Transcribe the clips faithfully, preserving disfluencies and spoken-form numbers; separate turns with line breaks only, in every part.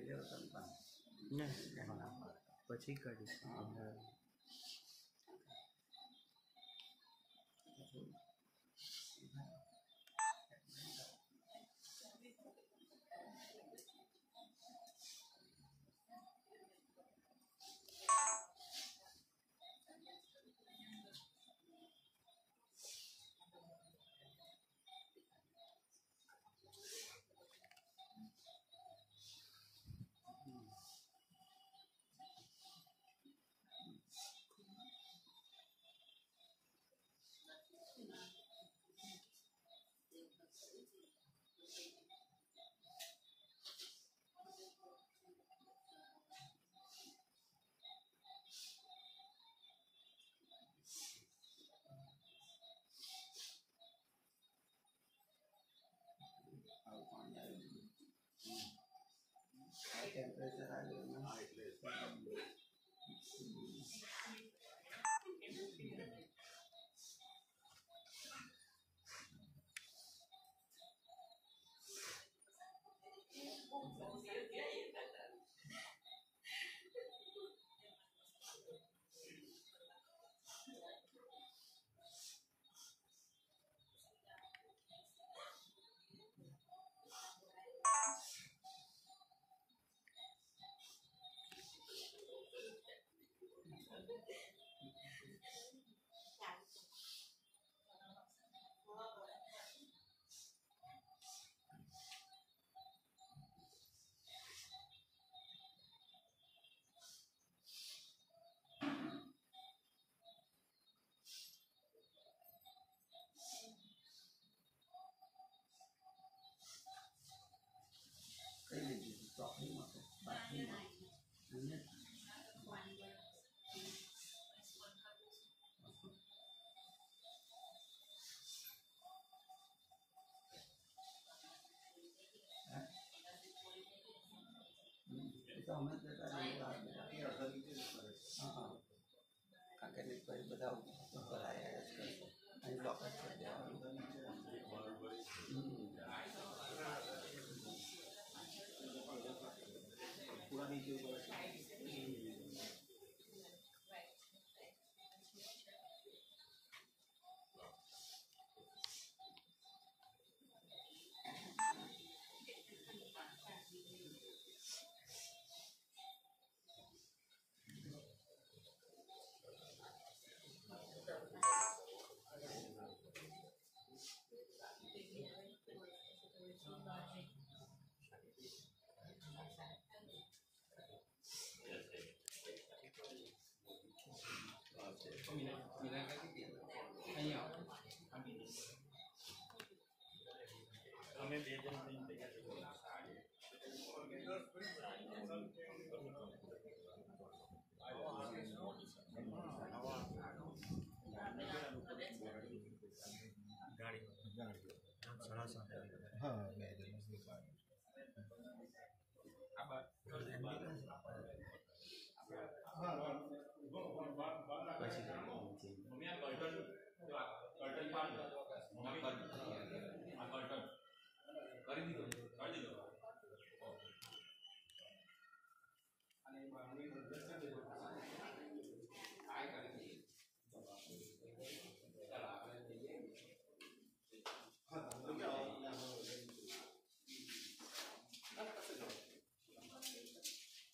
લેવો તમે
નહીં પછી કાઢીશ.
ટેમ્પરેચર આવ્યું હા એટલે કઈ લીધી ચોકડીમાં તો બાથરૂમમાં તો અમે હા કારણ કે પછી બધા ઉપર આવ્યા જ કરશે અહીં બ્લોક જ કરી દેવાનું પૂરા નીચે
અમે બે જણ તૈયાર ગાડી ગાડી સાડા સાત હા બે જણ કરી દીધો કરી દીધો અને મારી મદદ કરી આ કરી દીધી ચાલો આપણે જઈએ હા તો કે આવો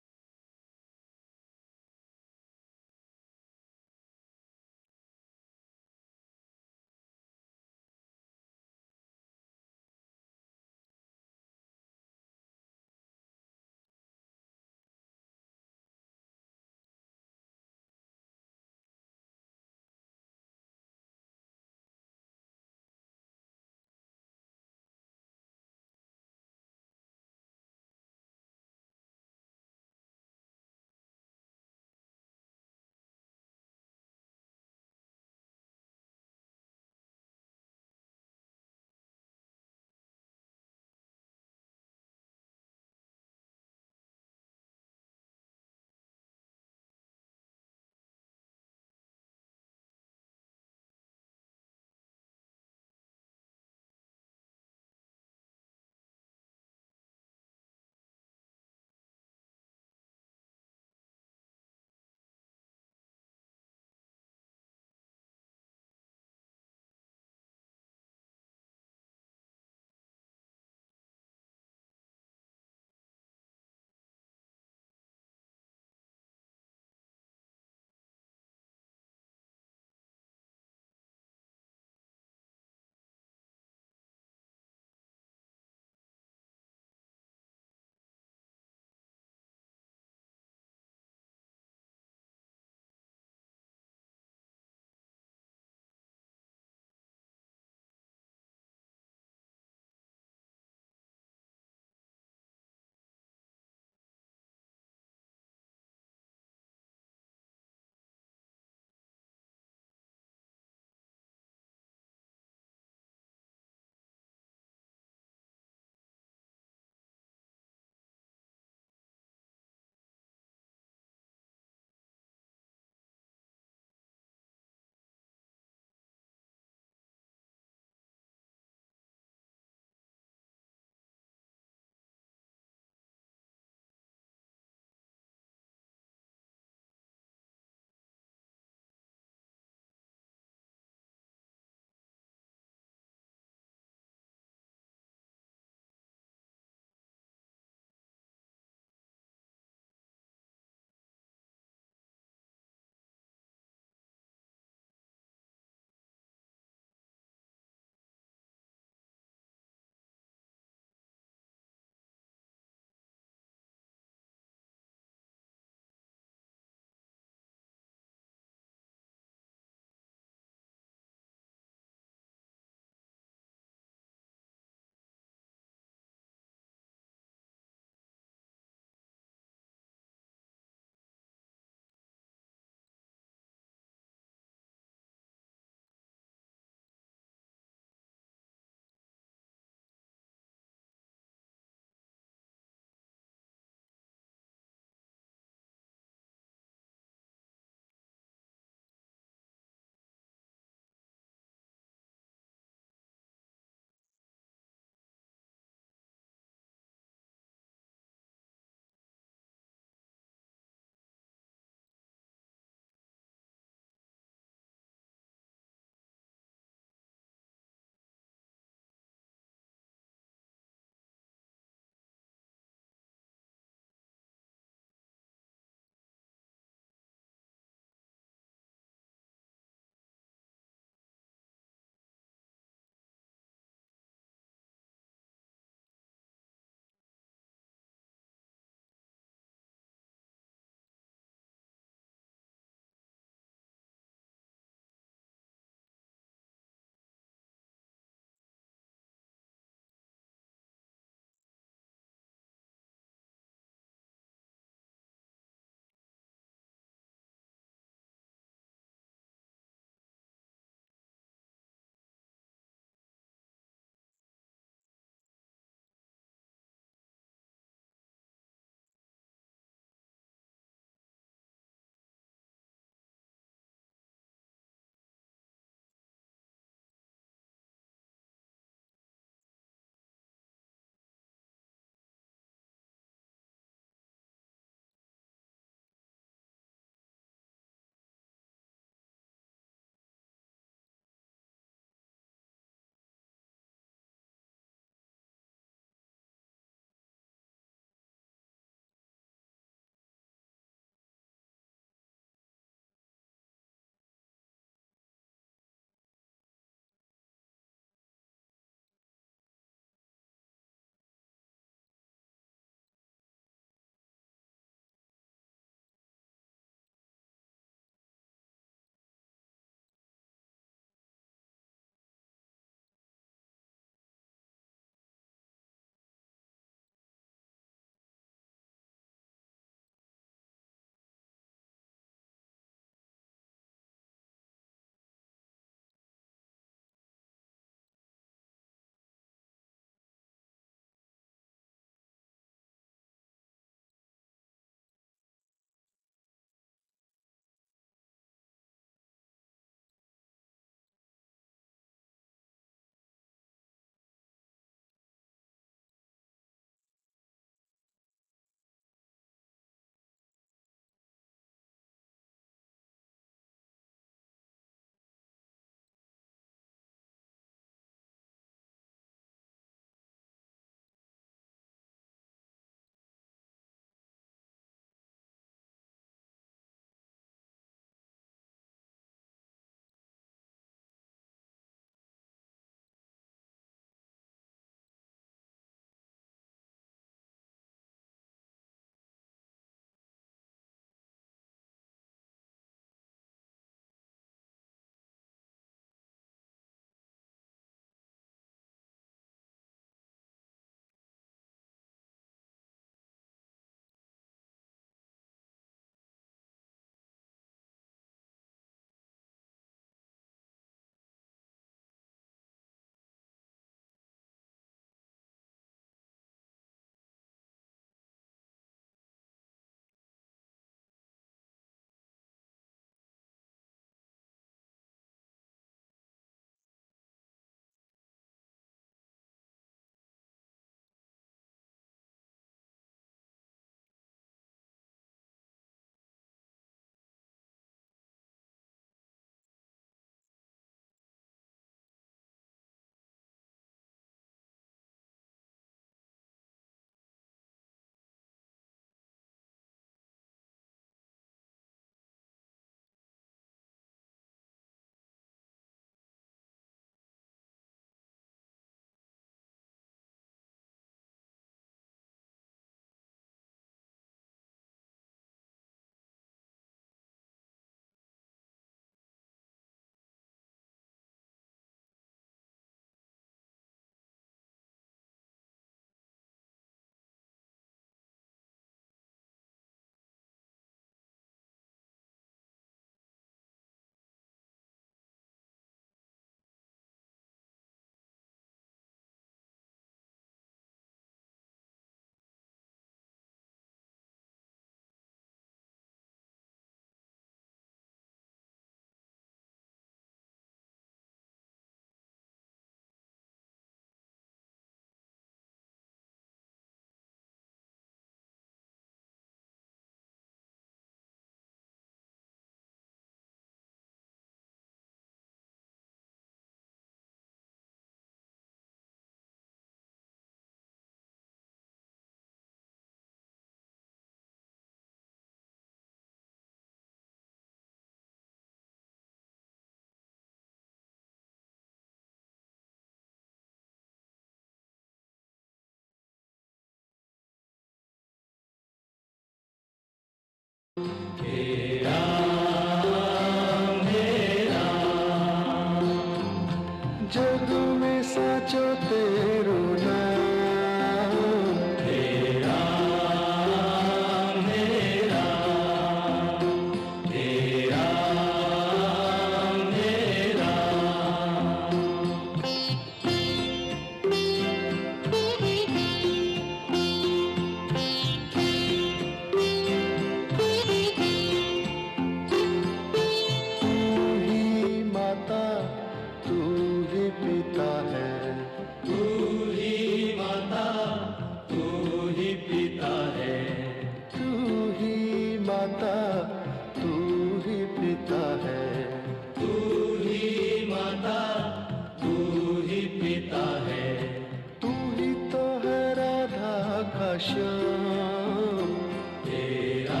माता तू ही पिता है,
तू ही माता तू ही पिता है,
तू ही तो है राधा का श्याम,
तेरा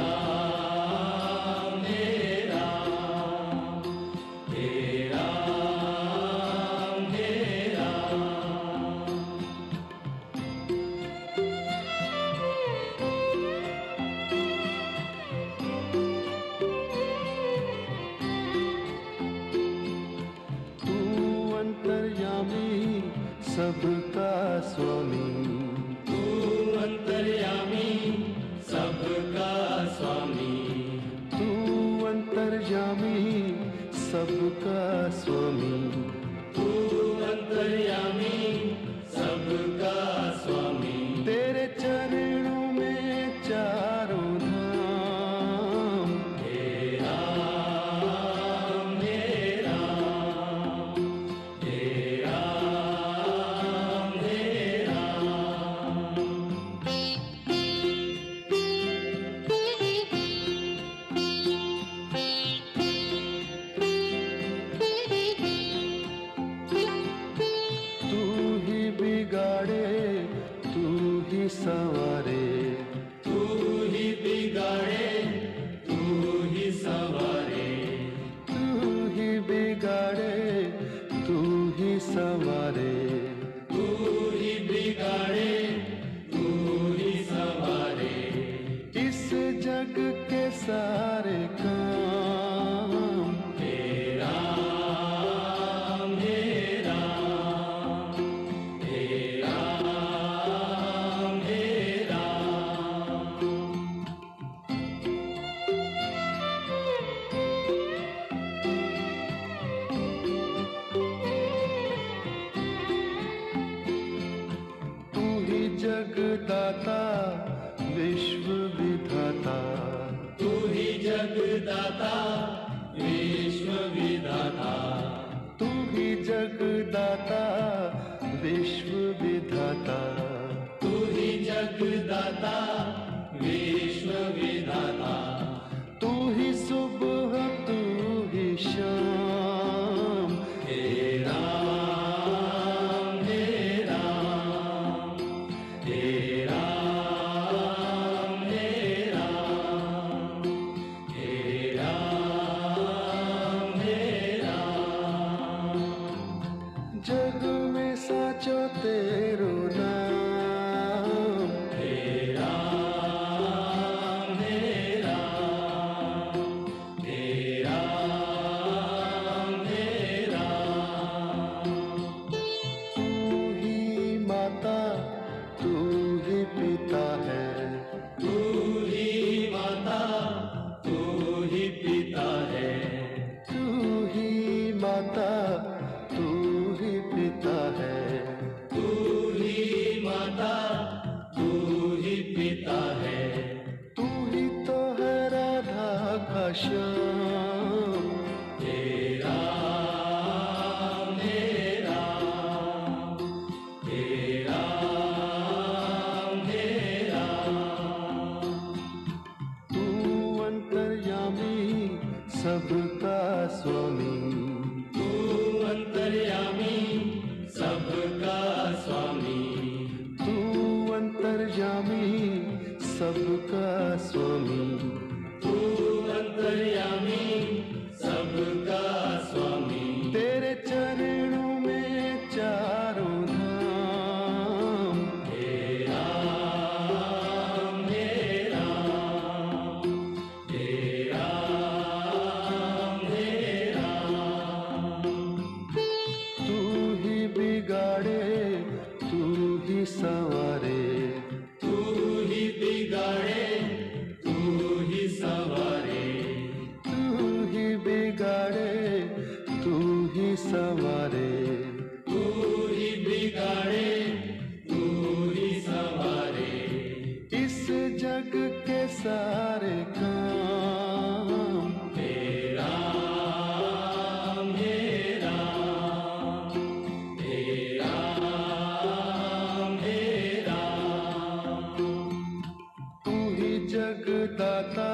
मेरा तेरा मेरा।
तू अंतर्यामी सबका स्वामी,
तू अंतर्यामी सबका स्वामी,
तू अंतर्यामी सबका स्वामी,
तू अंतर्यामी सबका स्वामी।
तेरे चरणों में चारों धाम,
तेरा मेरा तेरा मेरा।
तू ही बिगाड़े तू ही संवारे,
तू ही बिगाड़े तू ही संवारे,
तू ही बिगाड़े तू ही संवारे,
तू ही बिगाड़े तू ही संवारे।
इस जग के सारे काम,
तेरा मेरा तेरा मेरा।
तू ही जगदाता विश्व विधाता,
तू ही जगदाता विश्व विधाता,
तू ही जगदाता विश्व विधाता,
तू ही जगदाता विश्व विधाता।
तू ही सुबह तू ही शाम,
तेरा मेरा तेरा मेरा तेरा मेरा।
जग में साचो तेरो नाम,
तेरा मेरा तेरा मेरा।
तू ही माता तू ही पिता है,
तू ही माता तू ही पिता है,
तू ही माता तू ही पिता है,
तू ही माता तू ही पिता है।
तू ही तो है राधा का श्याम,
तेरा मेरा तेरा मेरा।
तू अंतर्यामी सबका स्वामी,
तू अंतर्यामी सबका स्वामी,
तू अंतर्यामी सबका स्वामी,
तू अंतर्यामी सबका स्वामी।
तेरे चरणों में चारों धाम,
तेरा मेरा तेरा मेरा।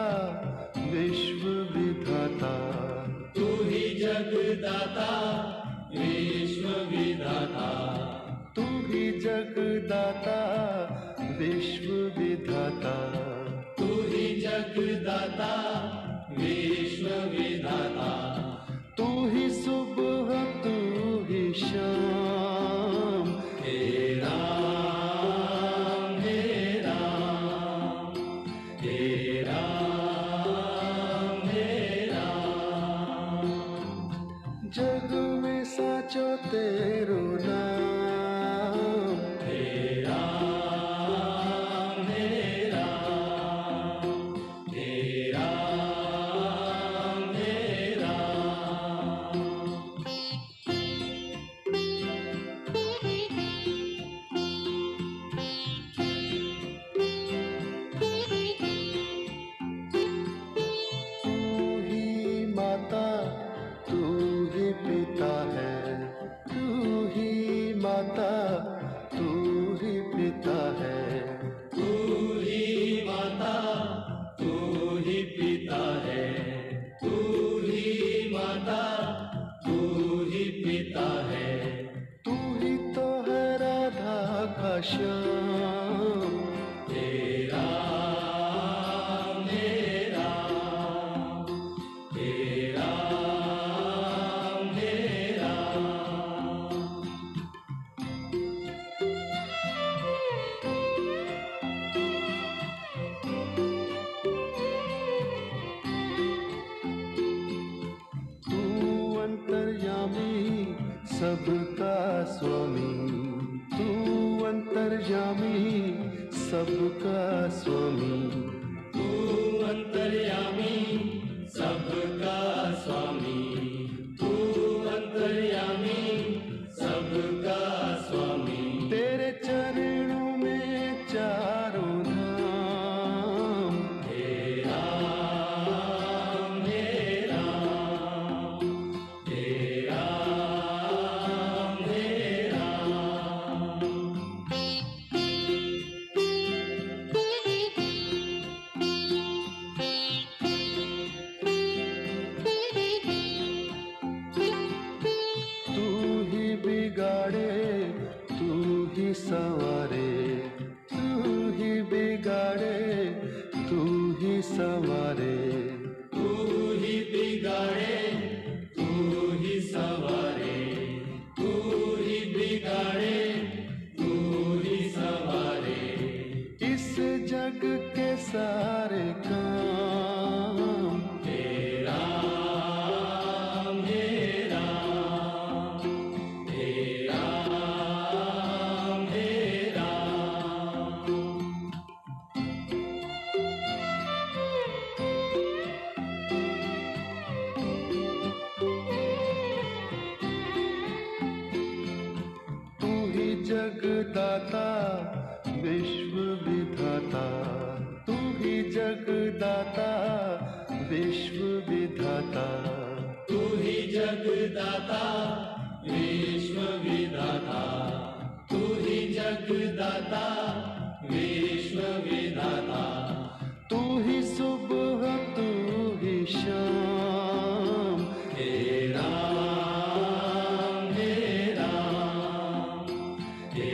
विश्व विधाता,
तू ही जगदाता विश्व विधाता,
तू ही जगदाता विश्व विधाता,
तू ही जगदाता विश्व विधाता,
तू ही सुबह तू ही शाम,
हे राम हे राम हे राम हे राम,
जग में साचो तेरो नाम,
हे राम हे राम हे राम हे राम।
तू ही माता तू ही पिता है, तू ही माता तू ही पिता है,
तू ही माता तू ही पिता है, तू ही माता तू ही पिता है,
तू ही तो है राधा का श्याम,
हे राम हे राम हे राम हे राम।
तू अंतर्यामी सबका स्वामी, तू अंतर्यामी सबका स्वामी,
तू अंतर्यामी सबका स्वामी, तू अंतर्यामी सबका स्वामी,
तेरे चरणों में चारों धाम,
हे राम हे राम हे राम हे राम।
तू ही बिगाड़े तू ही संवारे, तू ही बिगाड़े तू ही संवारे,
तू ही बिगाड़े तू ही सवारे, तू ही बिगाड़े तू ही सवारे,
इस जग के सारे काम,
हे राम हे राम हे राम हे राम।
तू ही जगदाता विश्व विधाता, तू ही जगदाता विश्व विधाता,
तू ही जगदाता विश्व विधाता, तू ही जगदाता विश्व विधाता,
तू ही सुबह तू ही शाम,
हे राम हे राम हे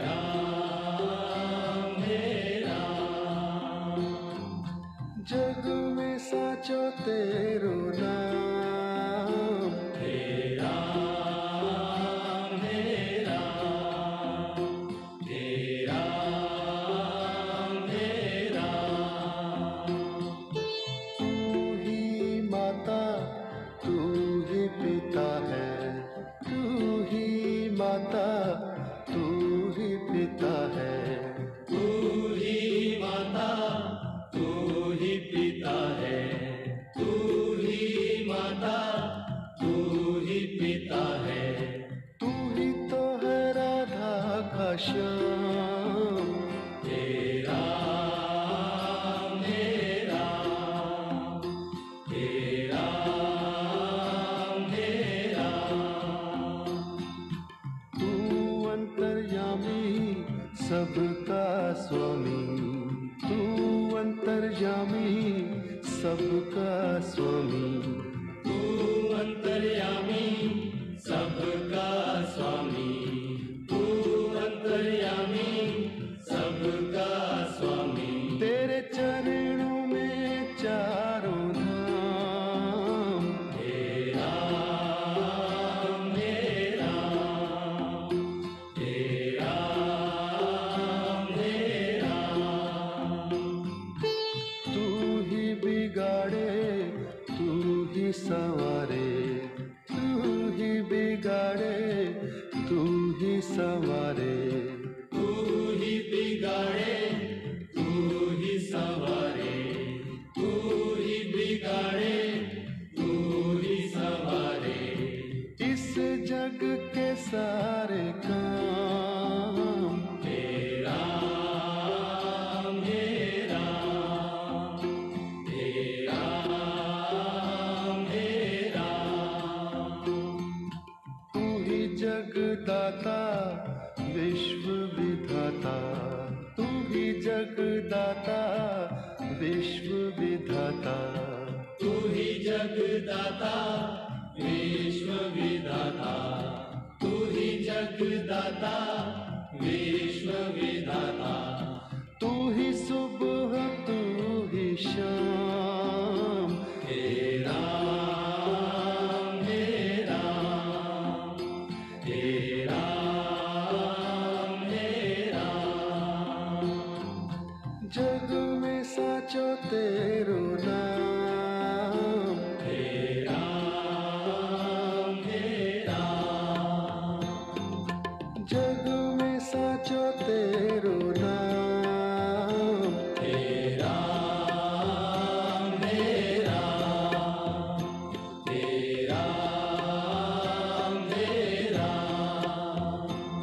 राम हे राम।
जग में साचो तेरो नाम,
हे राम हे राम हे राम हे राम।
तू ही माता तू ही पिता है, तू ही माता तू ही पिता है,
तू ही माता तू ही पिता है, तू ही माता
सबका स्वामी,
तू अंतर्यामी सबका स्वामी, तू अंतर्यामी सबका स्वामी।
तेरे चरणों में चारों धाम,
हे राम हे राम, हे राम हे राम।
तू ही बिगाड़े तू ही संवारे, तू ही बिगाड़े तू ही संवारे,
तू ही बिगाड़े तू ही संवारे, तू ही बिगाड़े तू ही संवारे।
इस जग के सारे काम,
हे राम हे राम, हे राम हे राम।
तू ही जगदाता विश्व विधाता, तू ही जगदाता विश्व विधाता,
तू ही जगदाता विश्व विधाता, तू ही जगदाता विश्व विधाता।
तू ही सुबह तू ही शाम,
हे राम हे राम, हे राम हे राम।
जग में साचो तेरो नाम,
हे राम हे राम,
जग में साचो तेरो नाम,
हे राम हे राम, हे राम हे राम।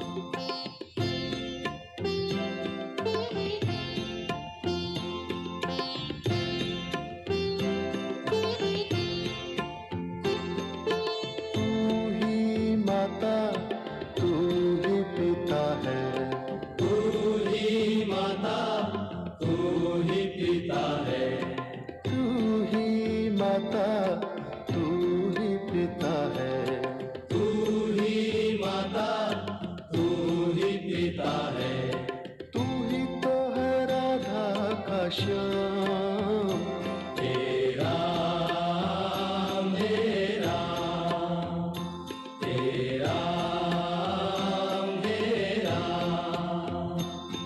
तू ही माता तू ही पिता है,
तू ही माता तू ही पिता है,
तू ही माता तू ही पिता है,
तू ही माता तू ही पिता है।
तू ही तो है राधा का श्याम,
हे राम हे राम, हे राम हे राम।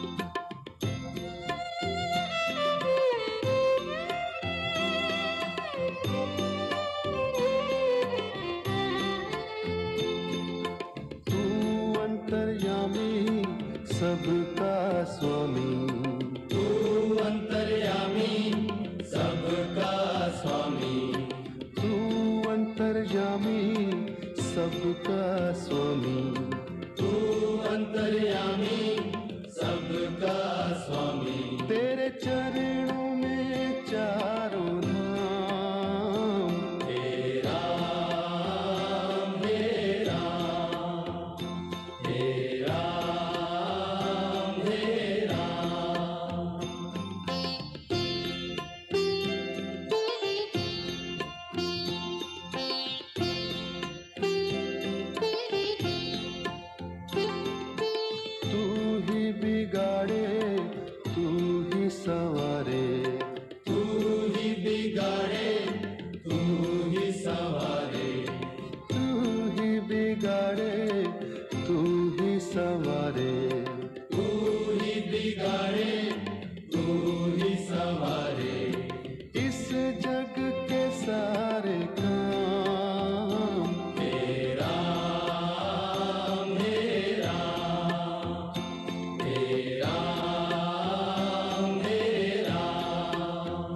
तू अंतर्यामी सबका स्वामी,
तू अंतर्यामी सबका स्वामी,
तू अंतर्यामी सबका स्वामी,
तू अंतर्यामी सबका स्वामी।
तेरे चरणों में चारों धाम,
हे राम हे राम, हे राम हे राम।
तू ही बिगाड़े तू ही संवारे,
तू ही बिगाड़े तू ही संवारे,
तू ही बिगाड़े तू ही संवारे,
तू ही बिगाड़े तू ही संवारे।
इस जग के सारे काम,
हे राम हे राम, हे राम हे राम।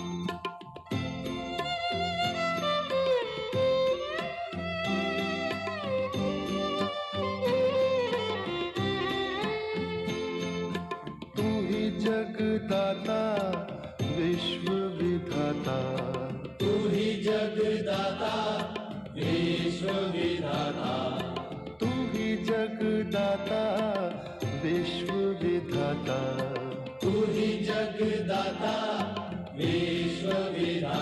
तू ही जगदाता विश्व विधाता,
तू ही जगदाता विश्व विधाता,
तू ही जगदाता विश्व विधाता,
तू ही जगदाता विश्व विधाता।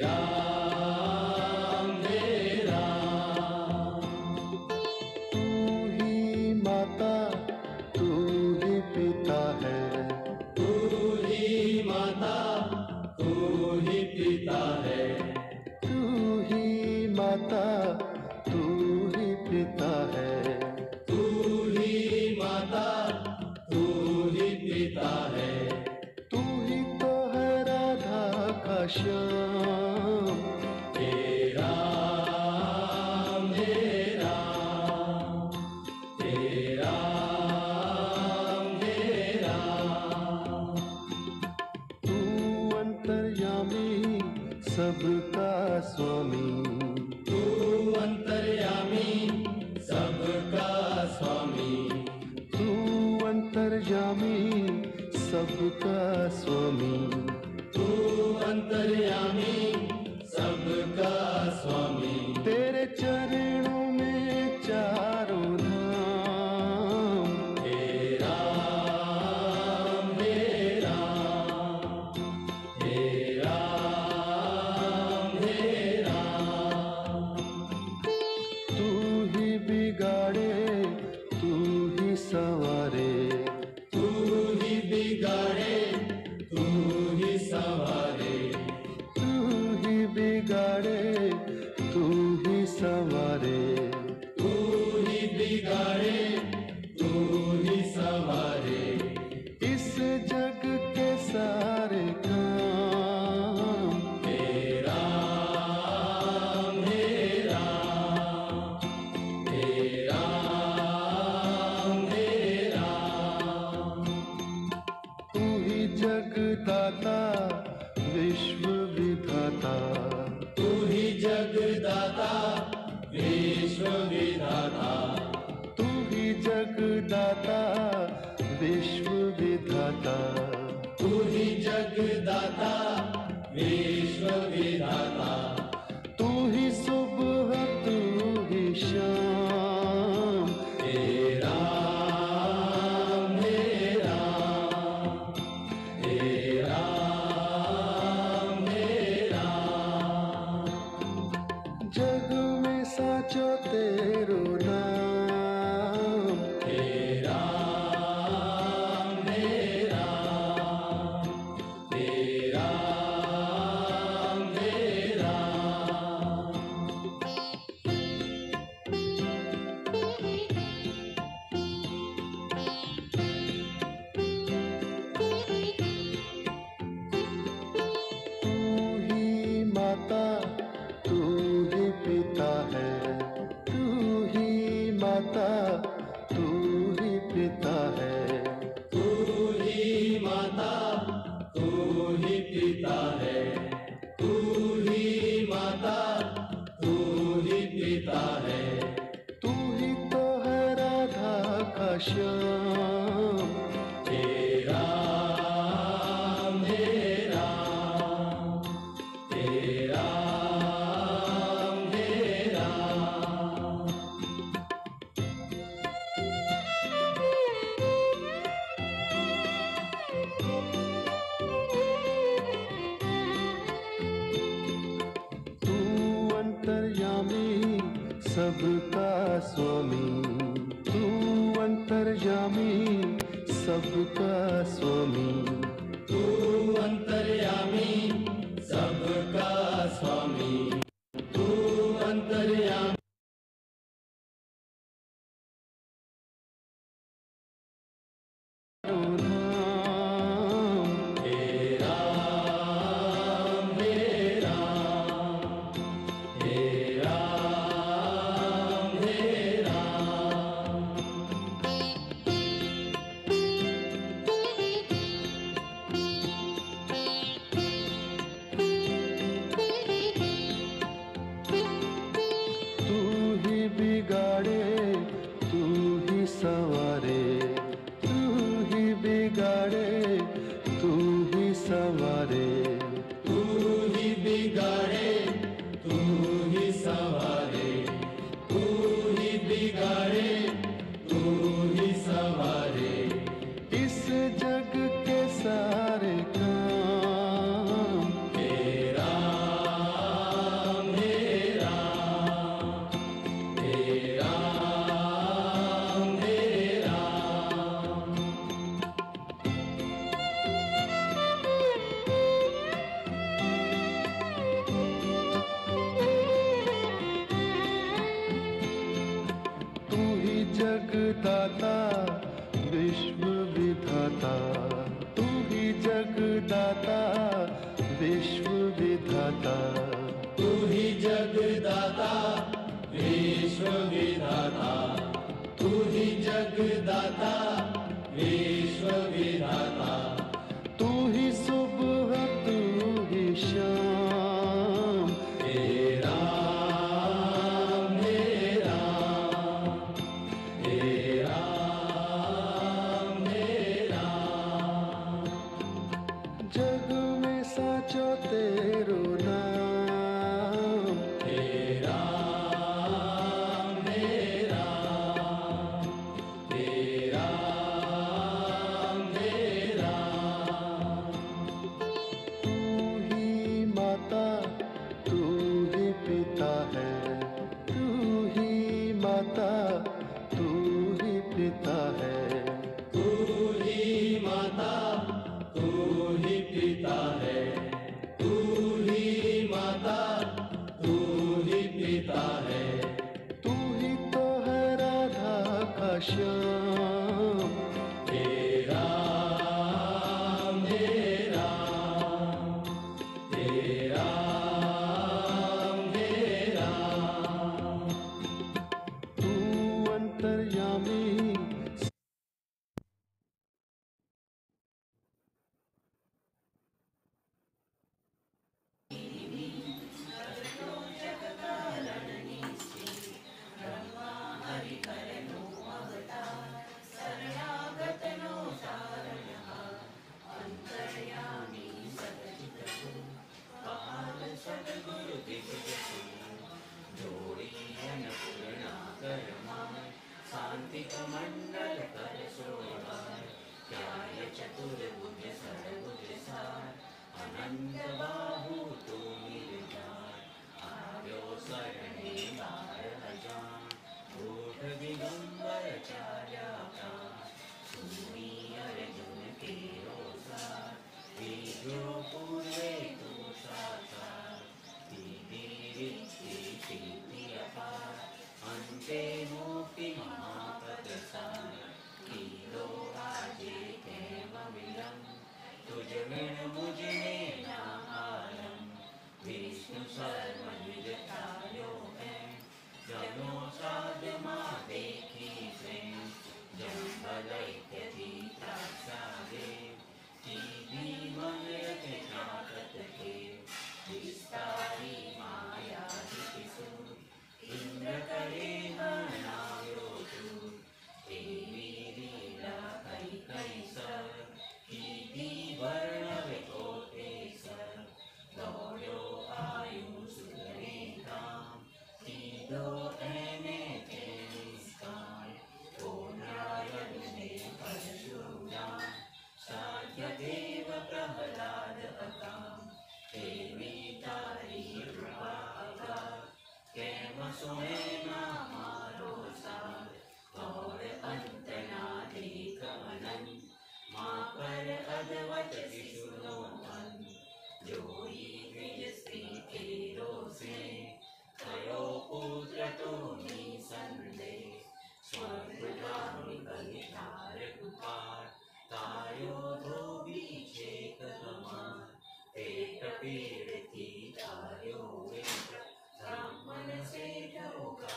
राम हे राम।
तू ही माता तू ही पिता है,
तू ही माता तू ही पिता है,
तू ही माता तू ही पिता है,
तू ही माता तू ही पिता है।
तू ही तो है राधा का श्याम।
हे राम हे राम, हे राम हे राम।
तू अंतर्यामी सबका स्वामी,
तू अंतर्यामी सबका स्वामी,
तू अंतर्यामी सबका स्वामी,
तू अंतर्यामी सबका स्वामी।
तेरे चरणों में चारों धाम।
हे राम हे राम, हे राम हे राम।
तू ही बिगाड़े तू ही संवारे,
तू ही बिगाड़े तू ही संवारे,
तू ही बिगाड़े तू ही संवारे।
तू ही बिगाड़े तू ही संवारे।
इस जग के सारे काम।
हे राम हे राम, हे राम हे राम।
तू ही जगदाता विश्व विधाता,
तू ही जगदाता विश्व विधाता,
तू ही जगदाता विश्व विधाता।
तू ही जगदाता विश्व विधाता।
तू ही सुबह तू ही शाम।
हे राम हे राम, हे राम हे राम।
जग में साचो तेरो नाम।
हे राम हे राम, हे राम हे राम।
तू ही माता तू ही पिता है, तू ही माता तू ही पिता है,
तू ही माता तू ही पिता है, तू ही माता तू ही पिता है।
तू ही तो है राधा का श्याम।
हे राम हे राम, हे राम हे राम।
तू अंतर्यामी सबका स्वामी, तू अंतर्यामी सबका स्वामी,
तू अंतर्यामी सबका स्वामी, तू अंतर्यामी
नाम।
हे राम हे राम, हे राम हे राम।
जगदाता विश्व विधाता, तू ही जगदाता विश्व विधाता,
तू ही जगदाता विश्व विधाता, तू ही जगदाता विश्व विधाता,
तू ही सुबह तू ही शाम,
हे राम हे राम हे राम हे राम।
जग में साचो तेरो नाम,
हे राम हे राम हे राम हे राम।
तू ही माता तू ही पिता है, तू ही माता तू ही पिता है,
तू ही माता तू ही पिता है, तू ही माता तू ही पिता है,
तू ही तो है राधा का श्याम,
हे राम हे राम हे राम हे राम।
तू अंतर्यामी
पीड़ थी तारो ब्राह्मण से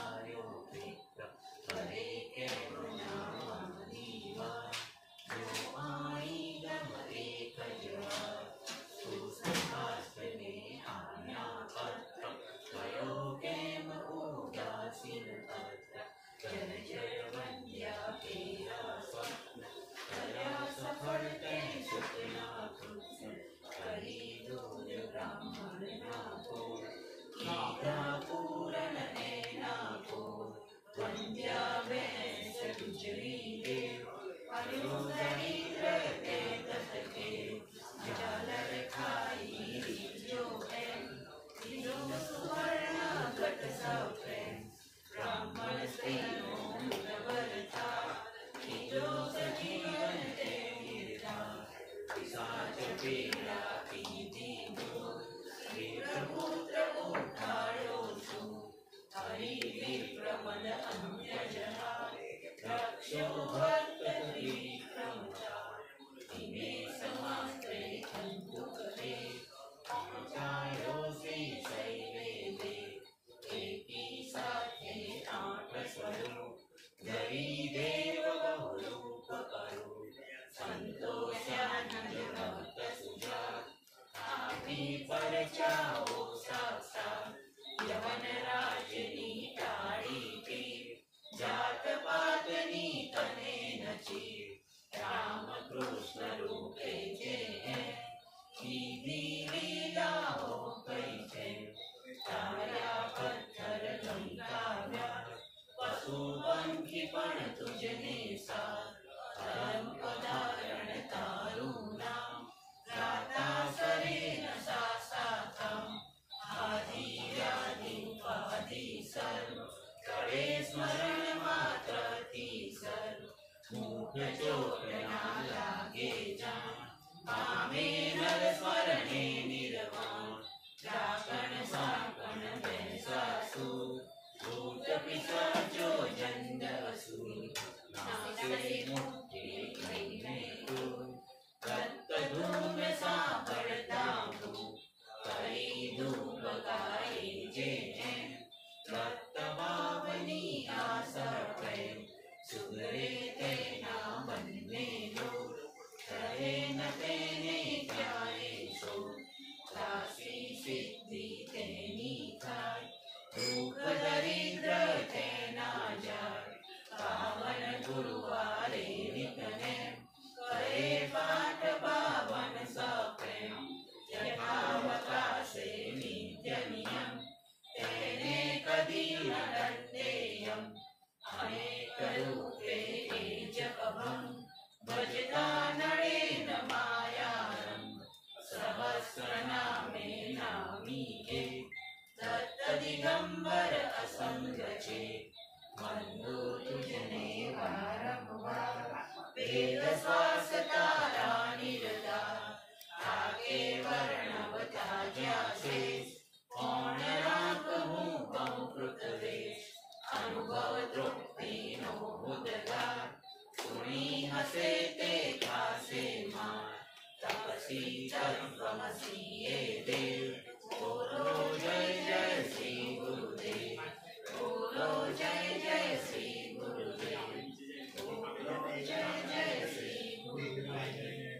चोट ना लागे जान पामे नर स्मरणे निर्वाण जाकण साकण बैसासु भूत पिशाचो जंड असुर नासे मुक्ति कहिने तू रक्त धूम सा बढ़ता हूँ कई धूप गाए जेने रक्त भावनी आशा प्रेम सुगरे तेना मन में लो रहे न तेने प्यारे सो राशि सिद्धि तेनी खाए रूप दरिद्र तेना जाए पावन गुरुवारे निकले करे पाठ पावन सप्रेम यथावकाशे नित्य नियम तेने कदी न दंडेयम अनेक रूपे जपभं भजता नरेन मायारं सहस्र नामे नामीके दत्त दिगंबर असंगचे मंदो तुझने वारंवार वेद श्वास तारा निरता आगे वर्णवता ज्यासे कौन राग हूँ बहु पृथ्वेश अनुभव तृप्ति नो उदगार सुनी हसे ते खासे मार तपसी तत्वमसी ये देव बोलो जय जय श्री गुरुदेव बोलो जय जय श्री गुरुदेव बोलो जय जय श्री गुरुदेव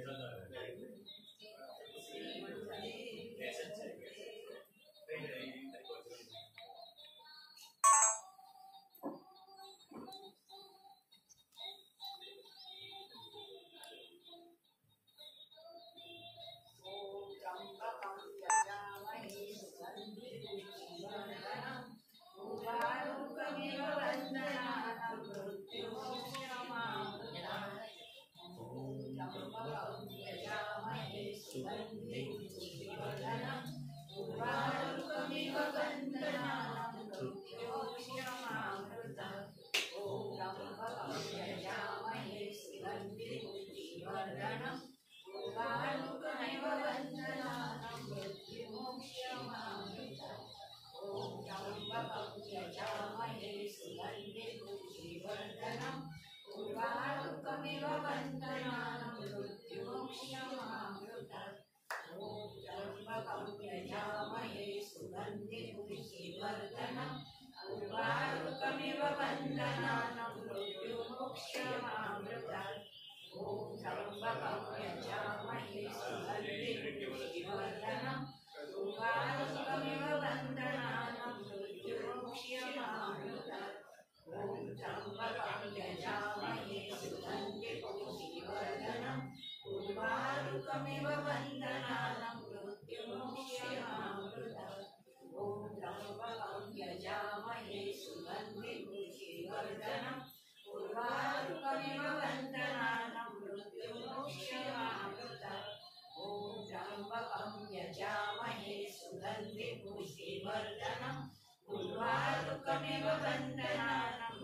उर्वारुकमिव बन्धनानं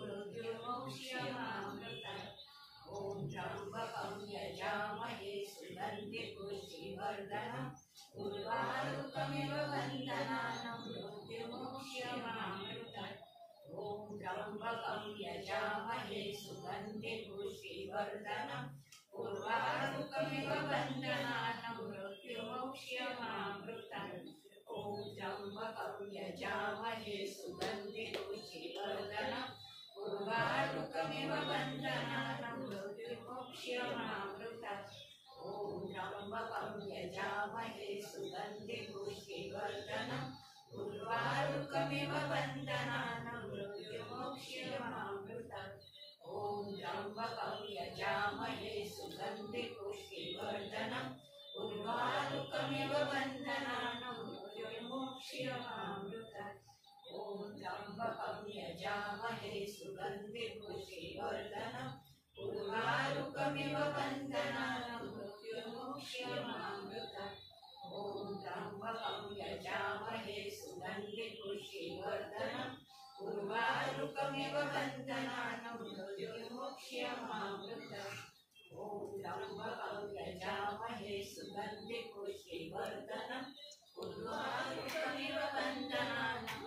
मृत्युमोक्ष्यमामृतम् ॐ त्र्यम्बकं यजामहे सुगन्धि पुष्टिवर्धनम् उर्वारुकमिव बन्धनानं मृत्युमोक्ष्यमामृतम् ॐ त्र्यम्बकं यजामहे सुगन्धि पुष्टिवर्धनम् उर्वारुकमिव बन्धनानं मृत्युमोक्ष्यमामृतम् ॐ त्र्यम्बकं यजामहे सुगन्धि पुष्टिवर्धनम् उर्वारुकमिव बन्धनानं मृत्युमोक्ष्यमामृतम् ॐ त्र्यम्बकं यजामहे सुगन्धि पुष्टिवर्धनम् उर्वारुकमिव बन्धनानं मृत्युमोक्ष्यमामृतम् ॐ त्र्यम्बकं यजामहे सुगन्धि पुष्टिवर्धनम् उर्वारुकमिव बन्धनानं मृत्युमोक्ष्यमामृतम् ॐ त्र्यम्बकं यजामहे सुगन्धि पुष्टिवर्धनम् उर्वारुकमिव बन्धनानं मृत्युमोक्ष्यमामृतम् ॐ त्र्यम्बकं यजामहे सुगन्धि पुष्टिवर्धनम् उर्वारुकमिव बन्धनानं मृत्युमोक्ष्यमामृतम् त्र्यम्बकं यजामहे सुगन्धि पुष्टिवर्धनम् उर्वारुकमिव बन्धनानां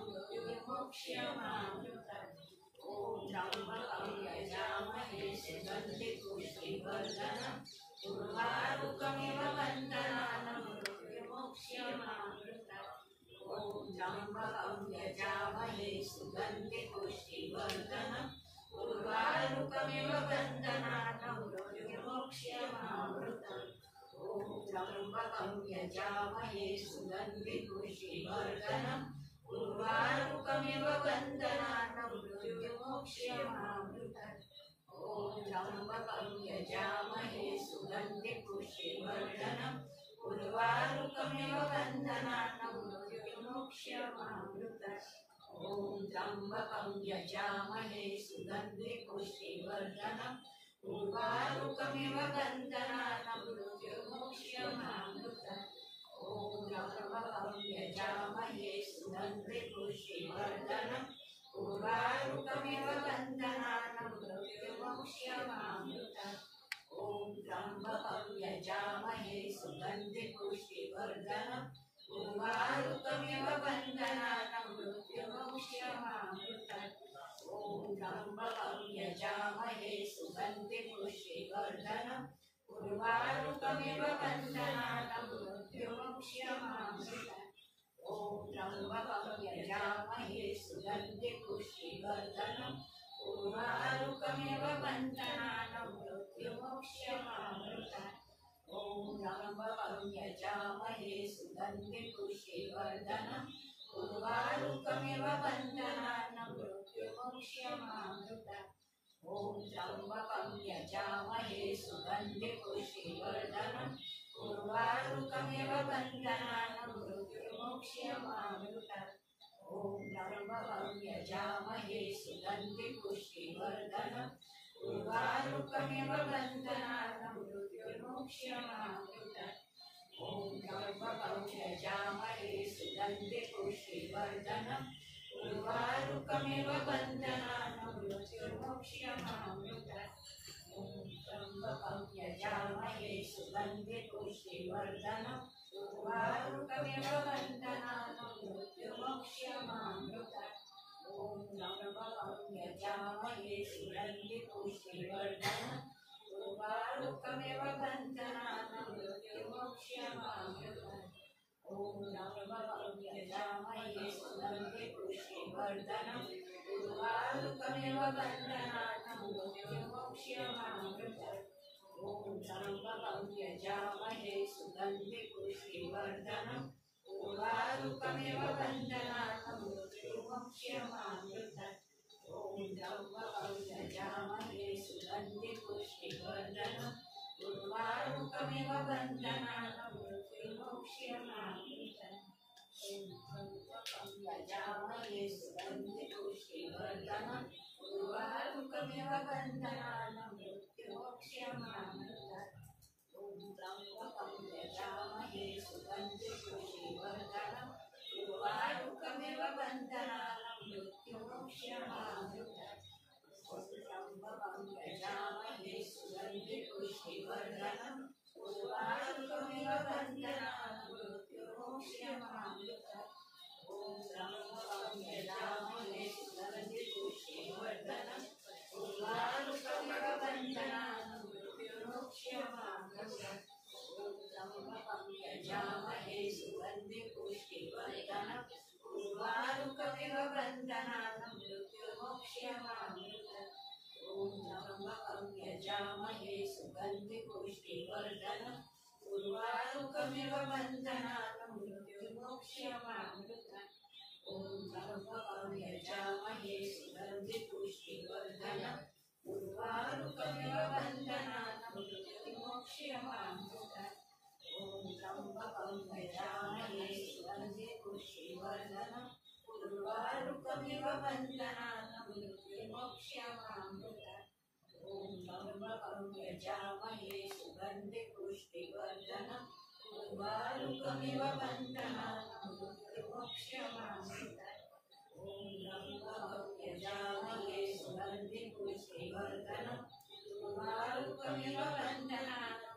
मृत्युर्मोक्ष्यमामृतम् ॐ त्र्यम्बकं यजामहे सुगन्धि पुष्टिवर्धनम् उर्वारुकमिव बन्धनानां मृत्युर्मोक्ष्यमामृतम् ॐ त्र्यम्बकं यजामहे सुगन्धि पुष्टिवर्धनम् उर्वारुकमिव बन्धनानां मृत्युर्मोक्ष्यमामृतम् ॐ त्र्यम्बकं यजामहे सुगन्धि पुष्टिवर्धनम् उर्वारुकमिव बन्धनानां मृत्युर्मोक्ष्यमामृतम् ॐ त्र्यम्बकं यजामहे सुगन्धि पुष्टिवर्धनम् उर्वारुकमिव बन्धनानां मृत्युर्मोक्ष्यमामृतम् ॐ त्र्यम्बकं यजामहे सुगन्धि पुष्टिवर्धनम् उर्वारुकमिव बन्धनानां मृत्युर्मोक्ष्यमामृतम् ॐ त्र्यम्बकं यजामहे सुगन्धि पुष्टिवर्धनम् उर्वारुकमिव बन्धनानां मृत्युर्मोक्ष्यमामृतम् ॐ त्र्यम्बकं यजामहे सुगन्धि पुष्टिवर्धनम् उर्वारुकमिव बन्धनानां मृत्युर्मोक्ष्यमामृतम् ॐ त्र्यम्बकं यजामहे सुगन्धि पुष्टिवर्धनम् उर्वारुकमिव बन्धनानां मृत्युर्मोक्ष्यमामृतम् ॐ त्र्यम्बकं यजामहे सुगन्धि पुष्टिवर्धनम् उर्वारुकमिव बन्धनानां मृत्युर्मोक्ष्यमामृतम् ॐ त्र्यम्बकं यजामहे सुगन्धि पुष्टिवर्धनम् उर्वारुकमिव बन्धनानां मृत्युर्मोक्ष्यमामृतम् ॐ त्र्यम्बकं यजामहे सुगन्धि पुष्टिवर्धनम् उर्वारुकमिव बन्धनानां मृत्युर्मोक्ष्यमामृतम् ॐ त्र्यम्बकं यजामहे सुगन्धि पुष्टिवर्धनम् उर्वारुकमिव बन्धनानां मृत्युर्मोक्ष्यमामृतम् ॐ त्र्यम्बकं यजामहे सुगन्धि पुष्टिवर्धनम् उर्वारुकमिव बन्धनानां मृत्युर्मोक्ष्यमामृतम् ॐ त्र्यम्बकं यजामहे सुगन्धि पुष्टिवर्धनम् उर्वारुकमिव बन्धनानां मृत्युर्मोक्ष्यमामृतम् ॐ त्र्यम्बकं यजामहे सुगन्धि पुष्टिवर्धनम् उर्वारुकमिव बन्धनानां मृत्युर्मोक्ष्यमामृतम् ॐ त्र्यम्बकं यजामहे सुगन्धि पुष्टिवर्धनम् उर्वारुकमिव बन्धनानां मृत्युर्मोक्ष्यमामृतम् ॐ त्र्यम्बकं यजामहे सुगन्धि पुष्टिवर्धनम् उर्वारुकमिव बन्धनानां मृत्युर्मोक्ष्यमामृतम् ॐ त्र्यम्बकं यजामहे सुगन्धि पुष्टिवर्धनम् उर्वारुकमिव बन्धनानां मृत्युर्मोक्ष्यमामृतम् ॐ त्र्यम्बकं यजामहे सुगन्धि पुष्टिवर्धनम् उर्वारुकमिव बन्धनानां मृत्युर्मोक्ष्यमामृतम् ॐ त्र्यम्बकं यजामहे सुगन्धि पुष्टिवर्धनम् उर्वारुकमिव बन्धनानां मृत्युर्मोक्ष्यमामृतम् ॐ त्र्यम्बकं यजामहे सुगन्धि पुष्टिवर्धनम् उर्वारुकमिव बन्धनानां मृत्युर्मोक्ष्यमामृतम् ॐ त्र्यम्बकं यजामहे सुगन्धि पुष्टिवर्धनम् उर्वारुकमिव बन्धनानां मृत्युर्मोक्ष्यमामृतम् ॐ त्र्यम्बकं यजामहे सुगन्धि पुष्टिवर्धनम् उर्वारुकमिव बन्धनानां मृत्युर्मोक्ष्यमामृतम् ॐ त्र्यम्बकं यजामहे सुगन्धि पुष्टिवर्धनम् उर्वारुकमिव बन्धनानां मृत्युर्मोक्ष्यमामृतम् ॐ त्र्यम्बकं यजामहे सुगन्धि पुष्टिवर्धनम् उर्वारुकमिव बन्धनानां मृत्युर्मोक्ष्यमामृतम् ॐ त्र्यम्बकं यजामहे सुगन्धि पुष्टिवर्धनम् उर्वारुकमिव बन्धनानां मृत्युर्मोक्ष्यमामृतम् ॐ त्र्यम्बकं यजामहे सुगन्धि पुष्टिवर्धनम् उर्वारुकमिव बन्धनानां मृत्युर्मोक्ष्यमामृतम् ॐ त्र्यम्बकं यजामहे सुगन्धि पुष्टिवर्धनम् उर्वारुकमिव बन्धनानां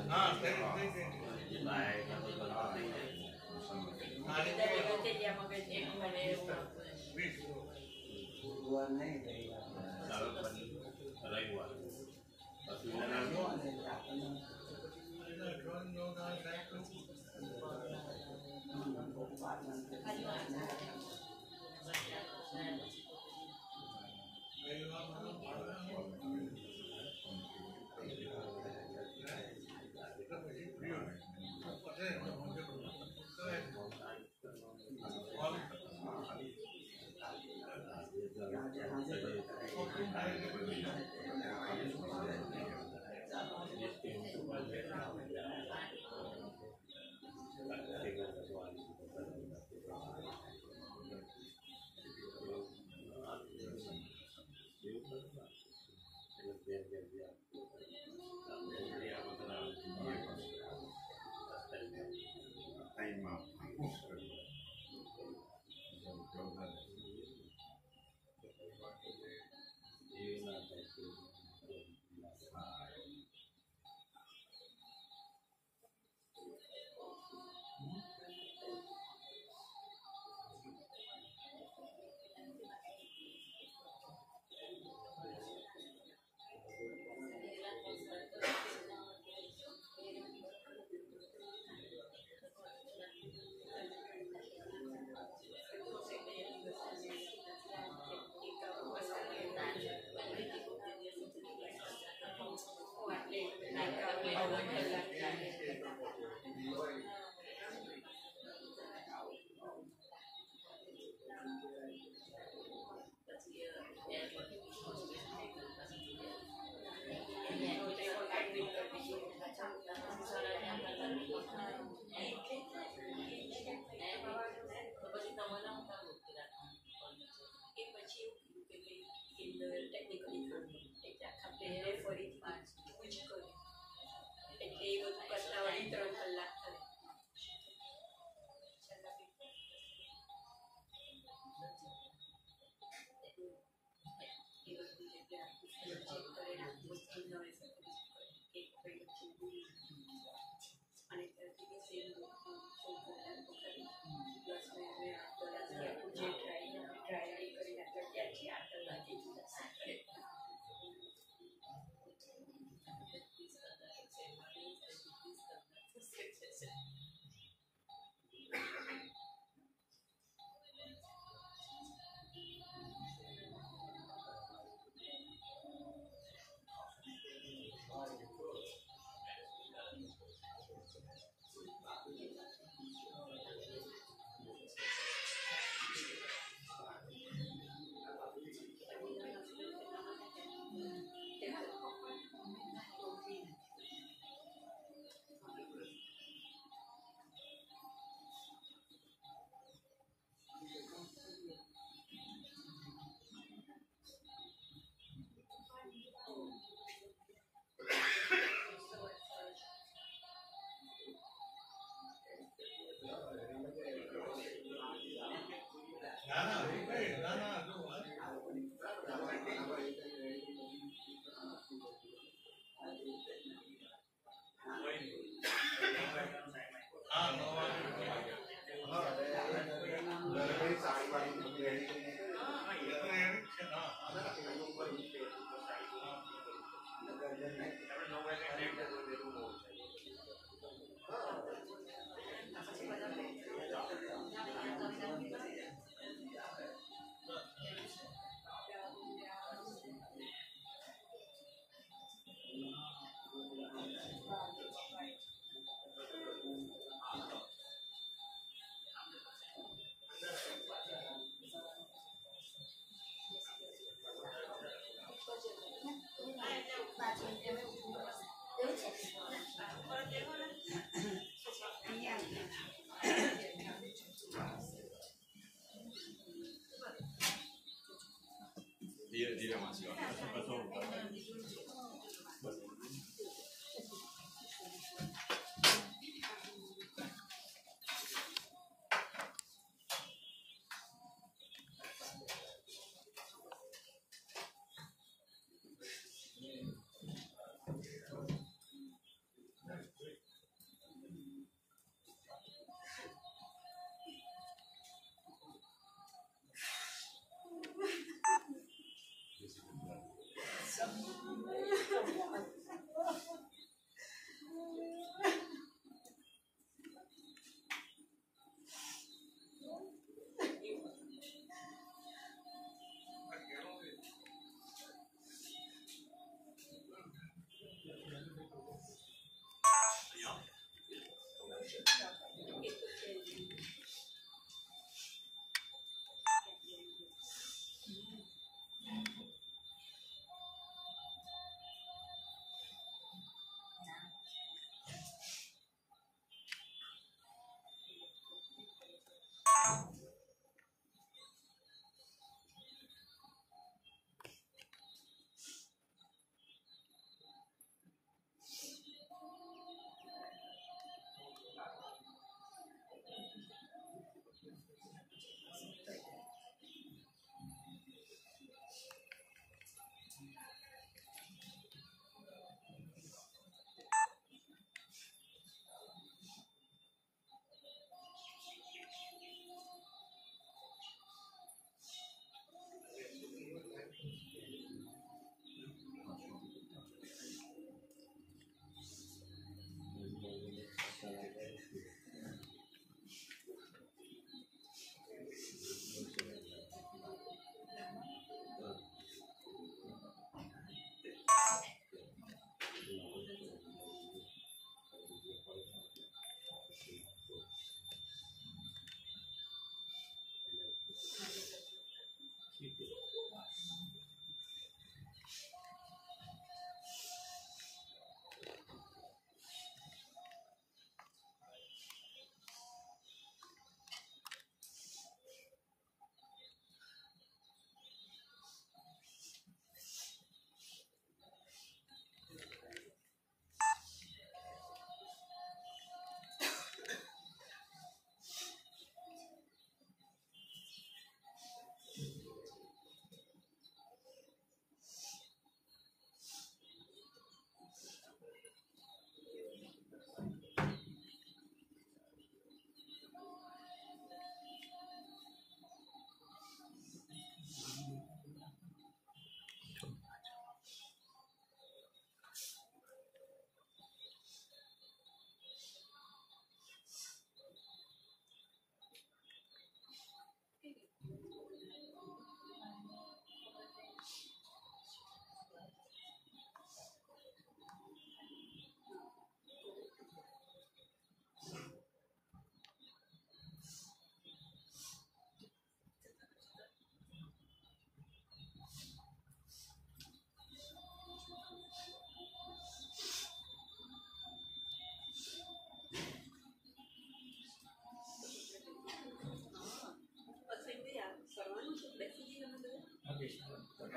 Bulan નહીં રહી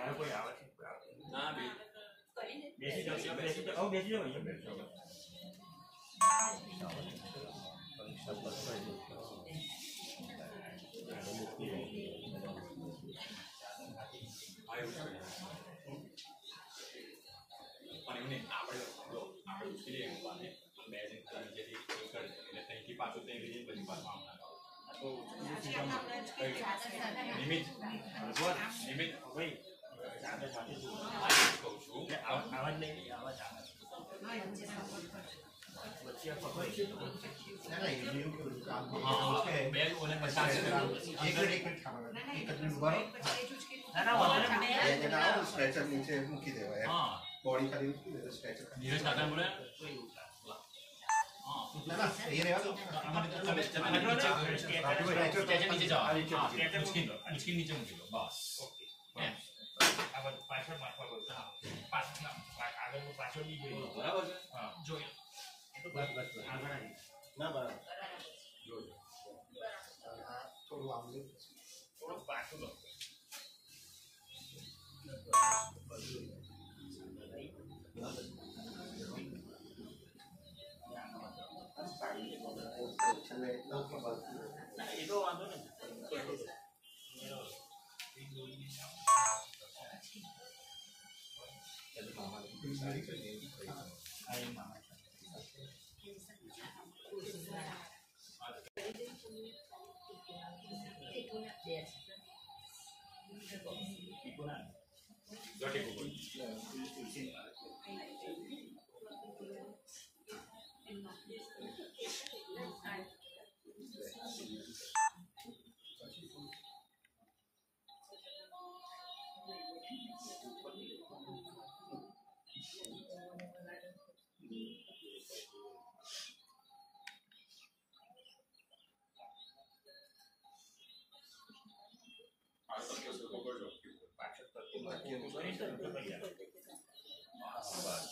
આગળ કોઈ આવે છે કોઈ આવે છે?
ના બે
બેસી જાઓ બેસી જાઓ ઓ બેસી જાઓ અહીંયા બેસી જાઓ
પરીક્ષા પતવાઈ ગઈ.
આવ્યું છે પણ એમને આપણે જો આપણે મુશ્કેલી એમ પાને બે દિન ખાલી જેથી એ કરે એટલે ત્યાંથી પાછું ત્યાં લઈ પછી પાછું આવતા તો નિમિત નિમિત
ભાઈ ચાલે સાથે શું
કહું છું
આવાજ નહીં આવાજ આવે વચ્ચે પકડી છે
ના ના એ જેવું કે કામ
હા
છે
બે ઓને પચાસ
એક મિનિટ એક મિનિટ ખાવા એક મિનિટ ઉભા રહો.
ના ના વાંધો નહીં
એના આવો સ્ટ્રેચર નીચે મૂકી દેવાય
હા
બોડી ખાલી મૂકી દે સ્ટ્રેચર
નીરજ કાકા બોલે
તો એવું થાય
હા
ના ના એ રહેવા દો
અમારે તમે તમે નીચે નીચે જાઓ હા મુશ્કિલ મુશ્કિલ નીચે મૂકી દો બસ ઓકે એમ
આ બધું પાછળ માથા પર હા પાછળ આગળ પાછળ બી જોઈ
બરાબર છે
હા
જોઈએ
એ તો બસ બસ આગળ આવી
ના બરાબર
જોજો
આ થોડું આમ લે
થોડો પાછળ લો
છેલ્લે નવથી બાદ
ના એ તો વાંધો નહીં
જોટી કુકુ આ તો કેસો તો કરજો
પાછળ તો બની શકે તો ભાઈ યાર
બસ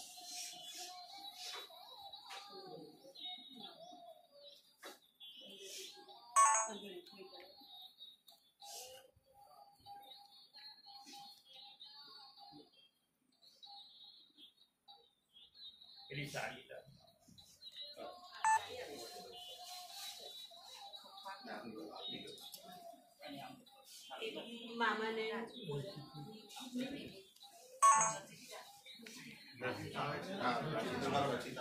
પેલી સાડી
મામાને
હા તમારો રચિતા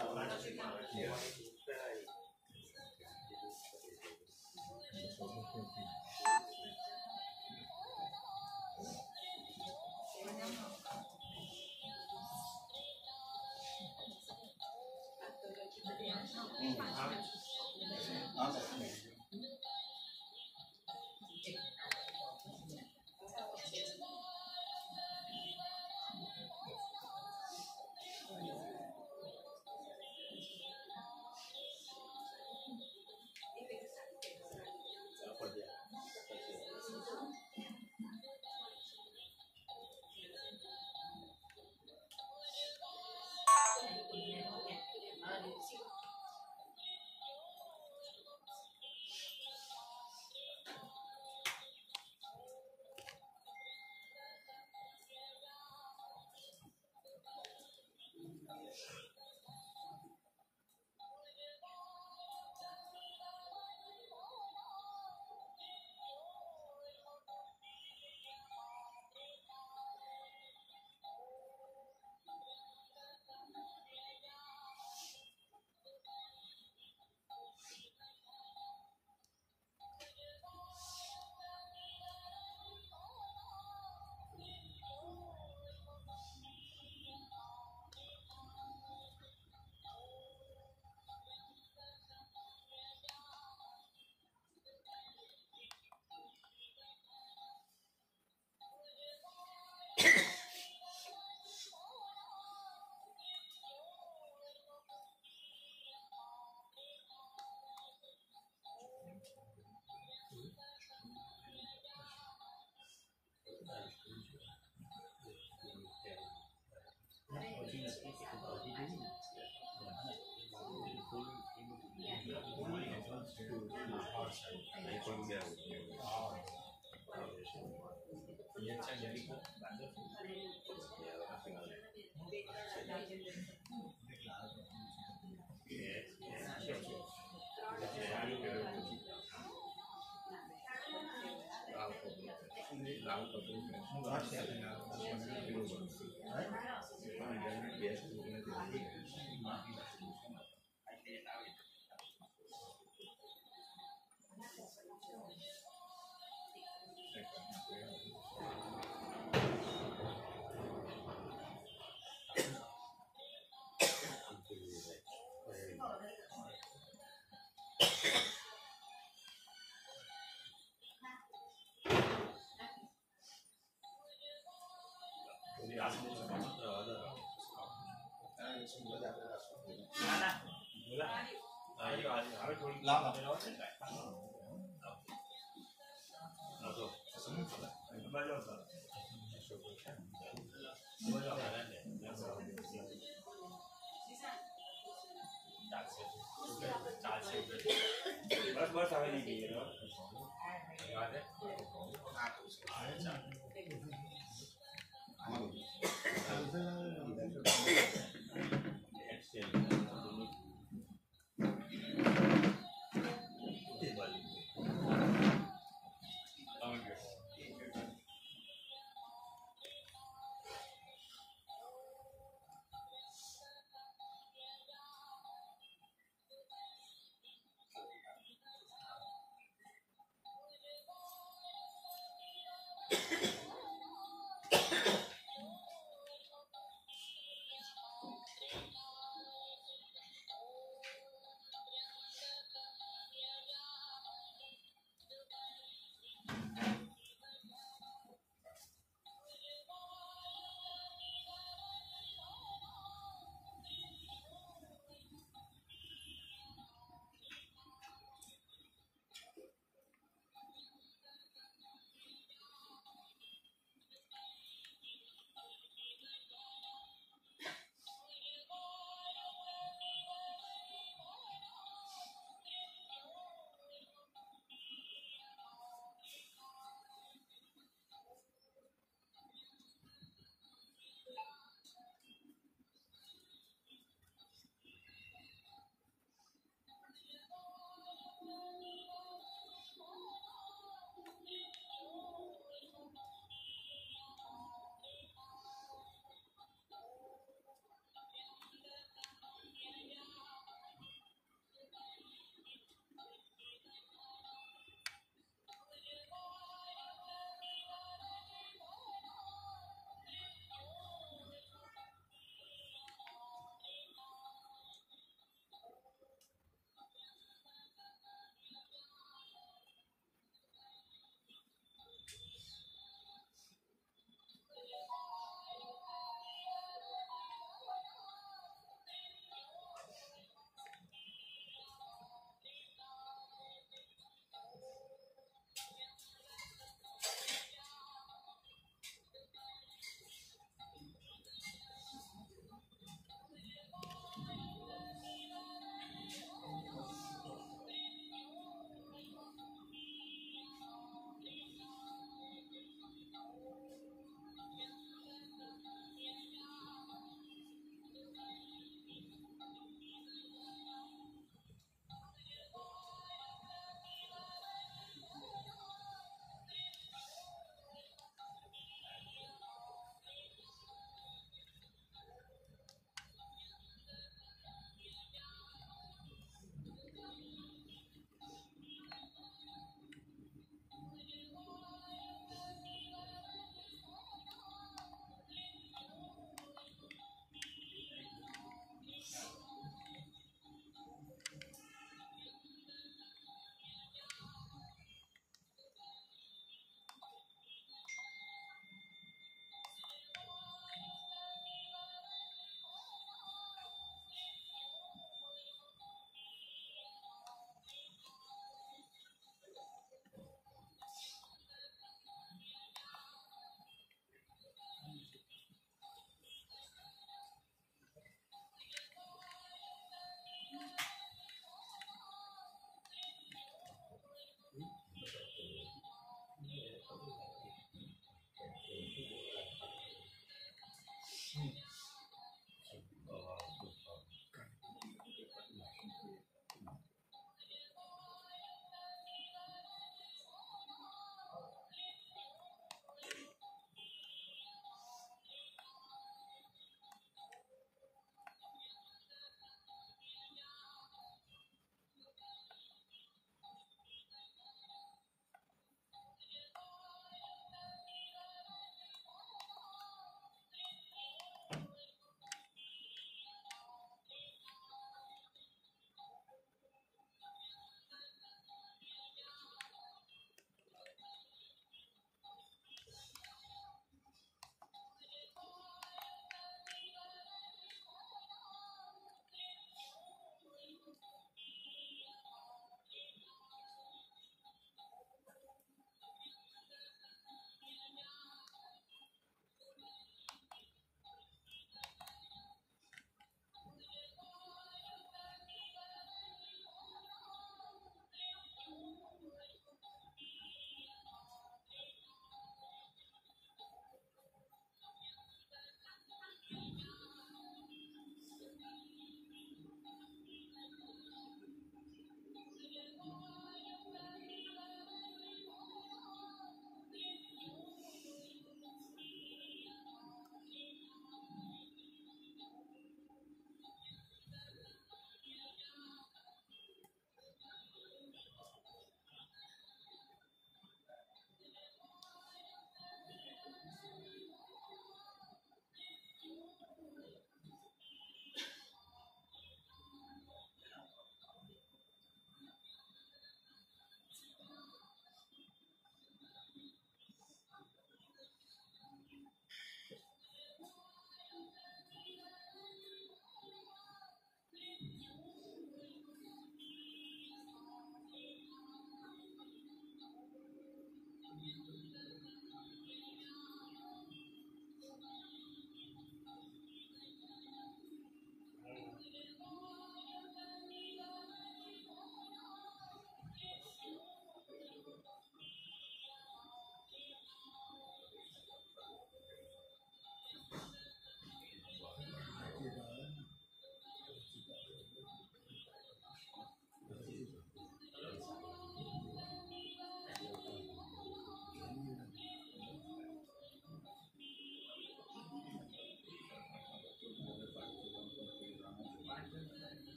ये अच्छा जल्दी कर
बस बस हमें नहीं चाहिए ना याद है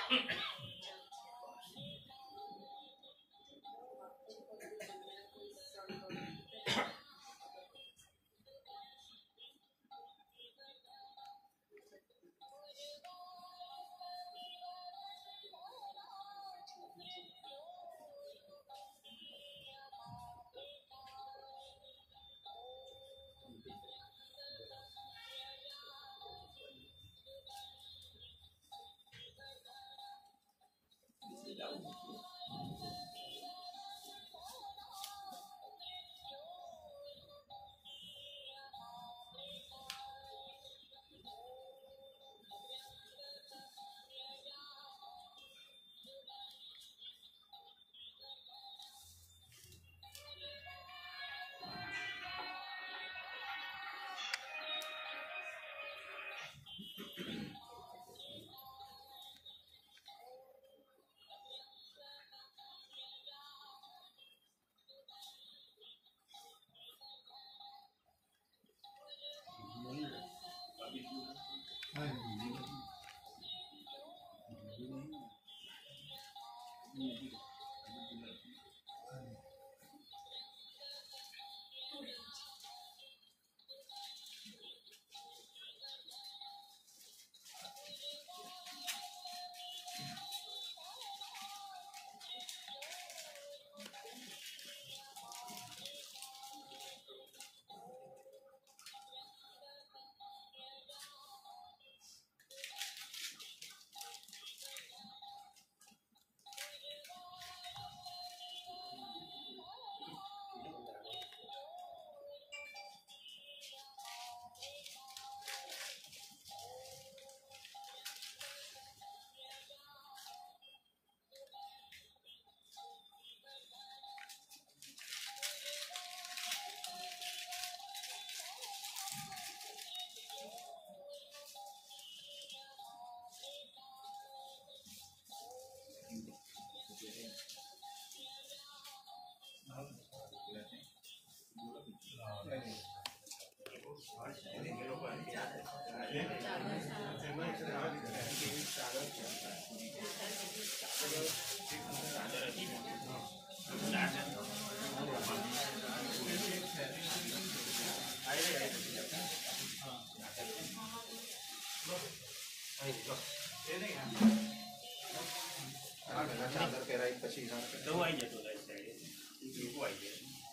ચાદર પહેરાય પછી
દવા આવી જતો થાય સાહેબ એવું આવી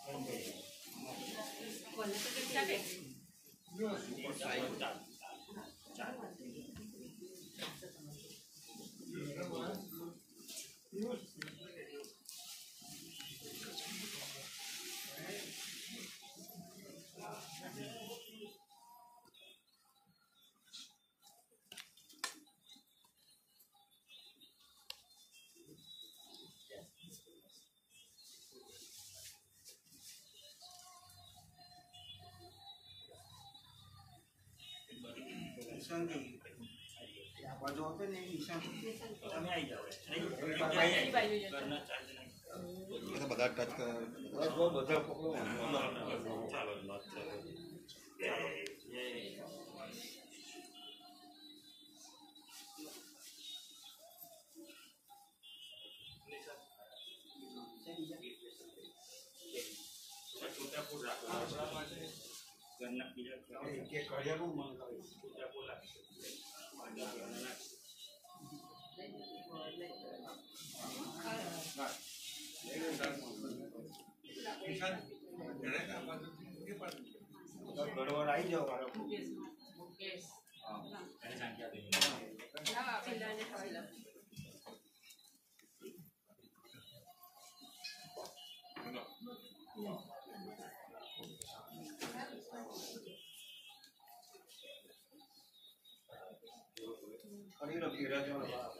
બાજુ આપે ને ઈશાન
તમે આવી જાઓ
એ તો બધા ટચ કરે બધા પકડો
ચાલો ઘરના બીજા
કે કર્યા બહુ મન કરે ગડબડ આવી જાવ મારો કરી લો ફેરા જો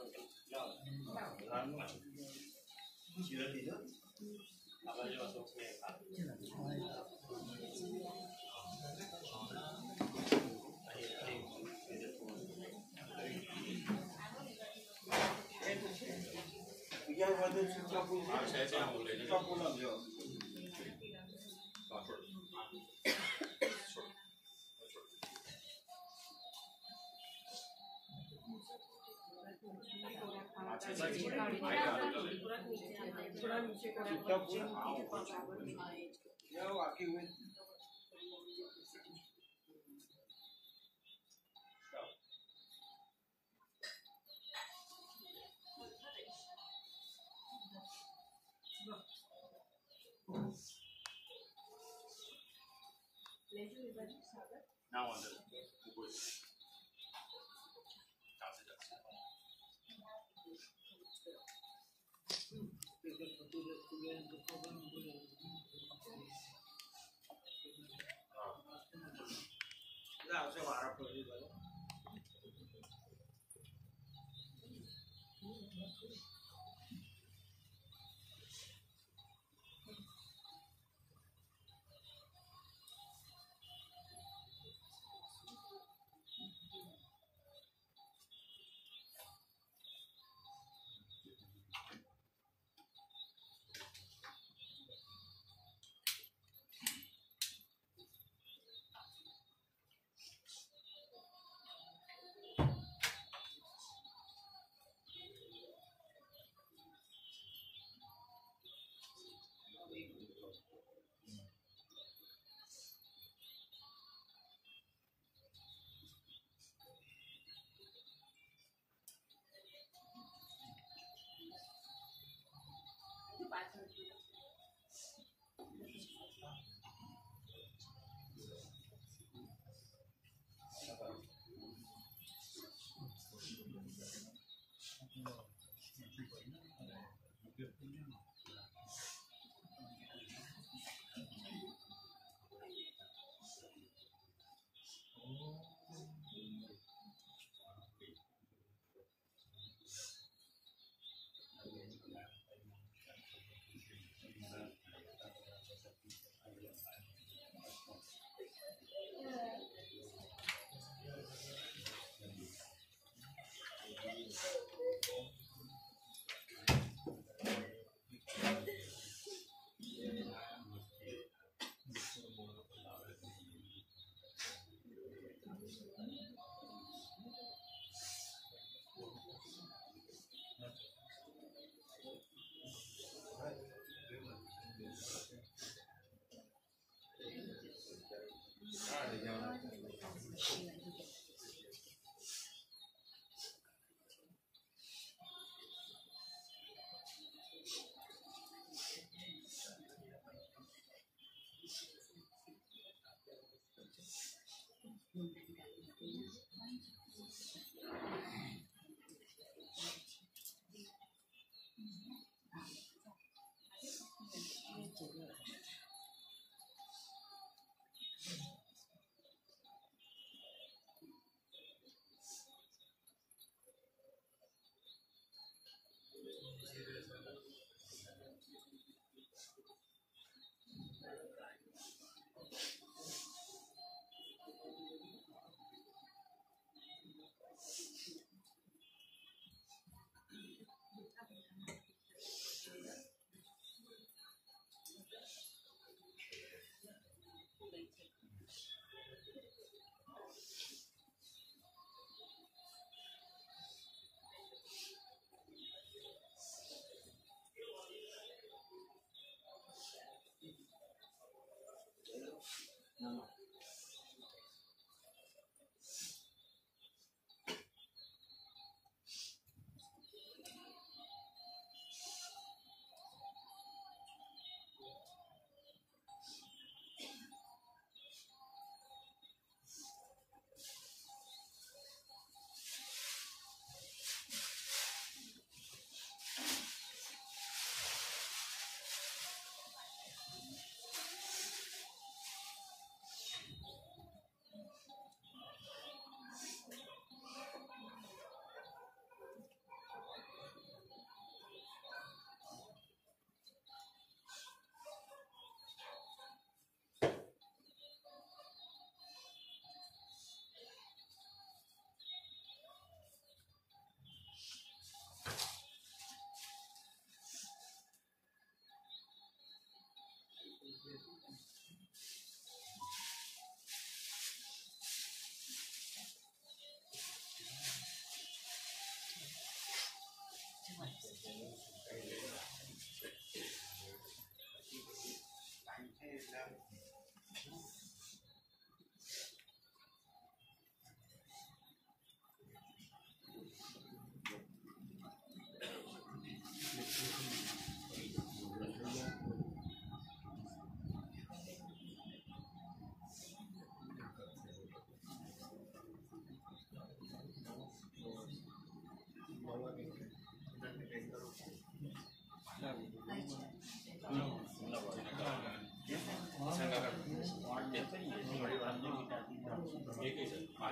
શીરા દીધો આવા જેવા તો કે બીજા વધુ ચૂપચાપ
આ છે છે આમ લઈ
ચૂપચાપ બોલાવજો
પાછળ
Thank you.
पाँच छः छः आएगा
थोड़ा नीचे
ना वांधो ऊभो चालશે ચાલશે
આવશે વાળા ફરી ગયો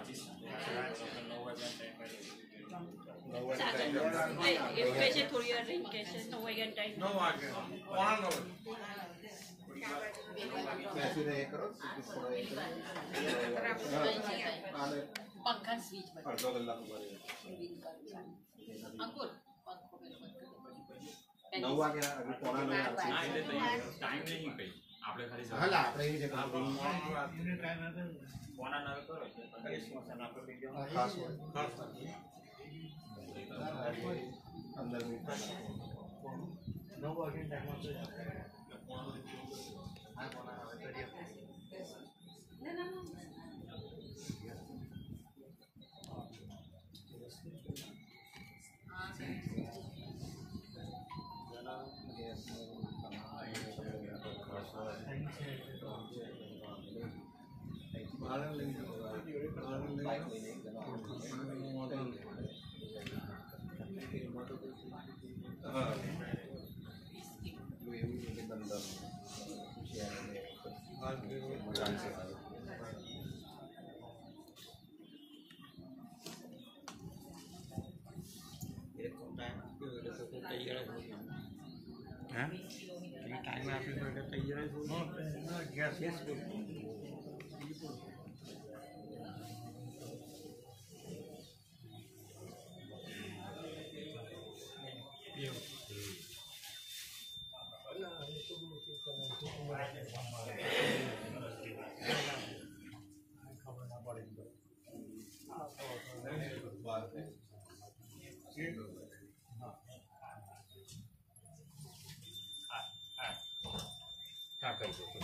વાંચી નવ
એ કહે છે થોડી વાર રહીને કહે છે નવ વાગ્યાનો ટાઈમ
નવ વાગે પોણા નવ
બેસી રહે કરો થોડો એ કરો આને
पंखा स्विच
અડધો કલાક ઉભા રહે
अंकुर
નવ વાગે હજી પોણા નવ આવશે
ના એટલે ટાઈમ નહીં કઈ આપણે ખાલી
હાલા આપણે એ જગ્યા
કોના નવે કરો એટલે સ્મશાન આપણે લઈ જવાનું
ખાસ હોય ખાસ અંદર મીઠ
નવ વાગે ટાઈમ આવશે
આનંદ લઈ લો આનંદ લઈ હા એવું છે કે બંદર હા ચાન્સ
હા ટાઈમ આપી તો એટલે તૈયાર જ હોય ગેસ ગેસ
क्या कर दो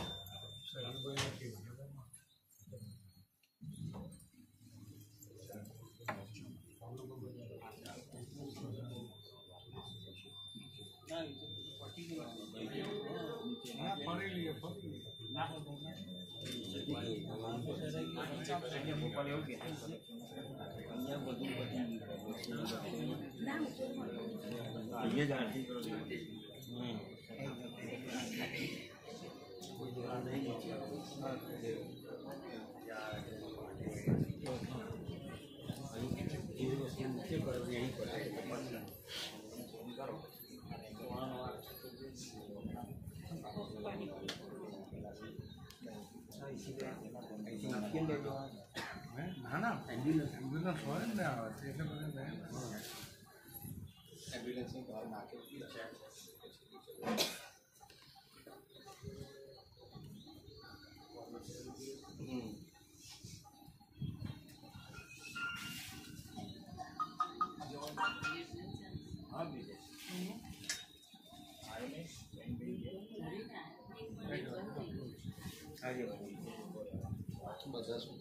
ના ના એમ્બ્યુલન્સ એમ્બ્યુલન્સ હોય ને આવે એટલે બધા
એમ્બ્યુલન્સની બહાર નાખે હમ બધા શું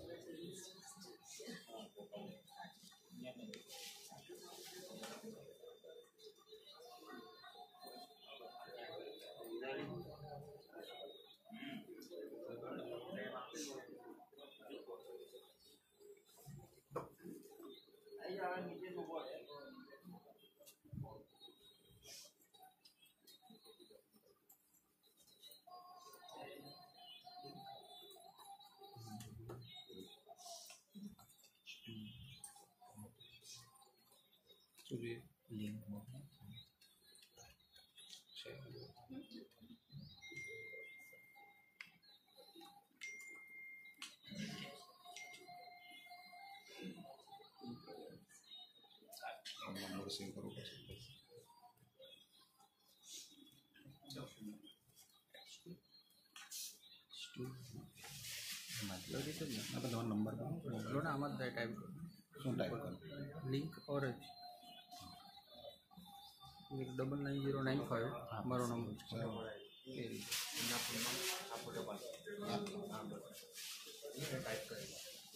સુધી લિંક મોકલો
નંબર સેવ કરવો પડશે
તમારો નંબર મોકલો ને આમાં જ ટાઈપ
શું ટાઈપ કરો
લિંક ઓર જ double nine zero nine five મારો નંબર છે એ રીતે ટાઈપ કરી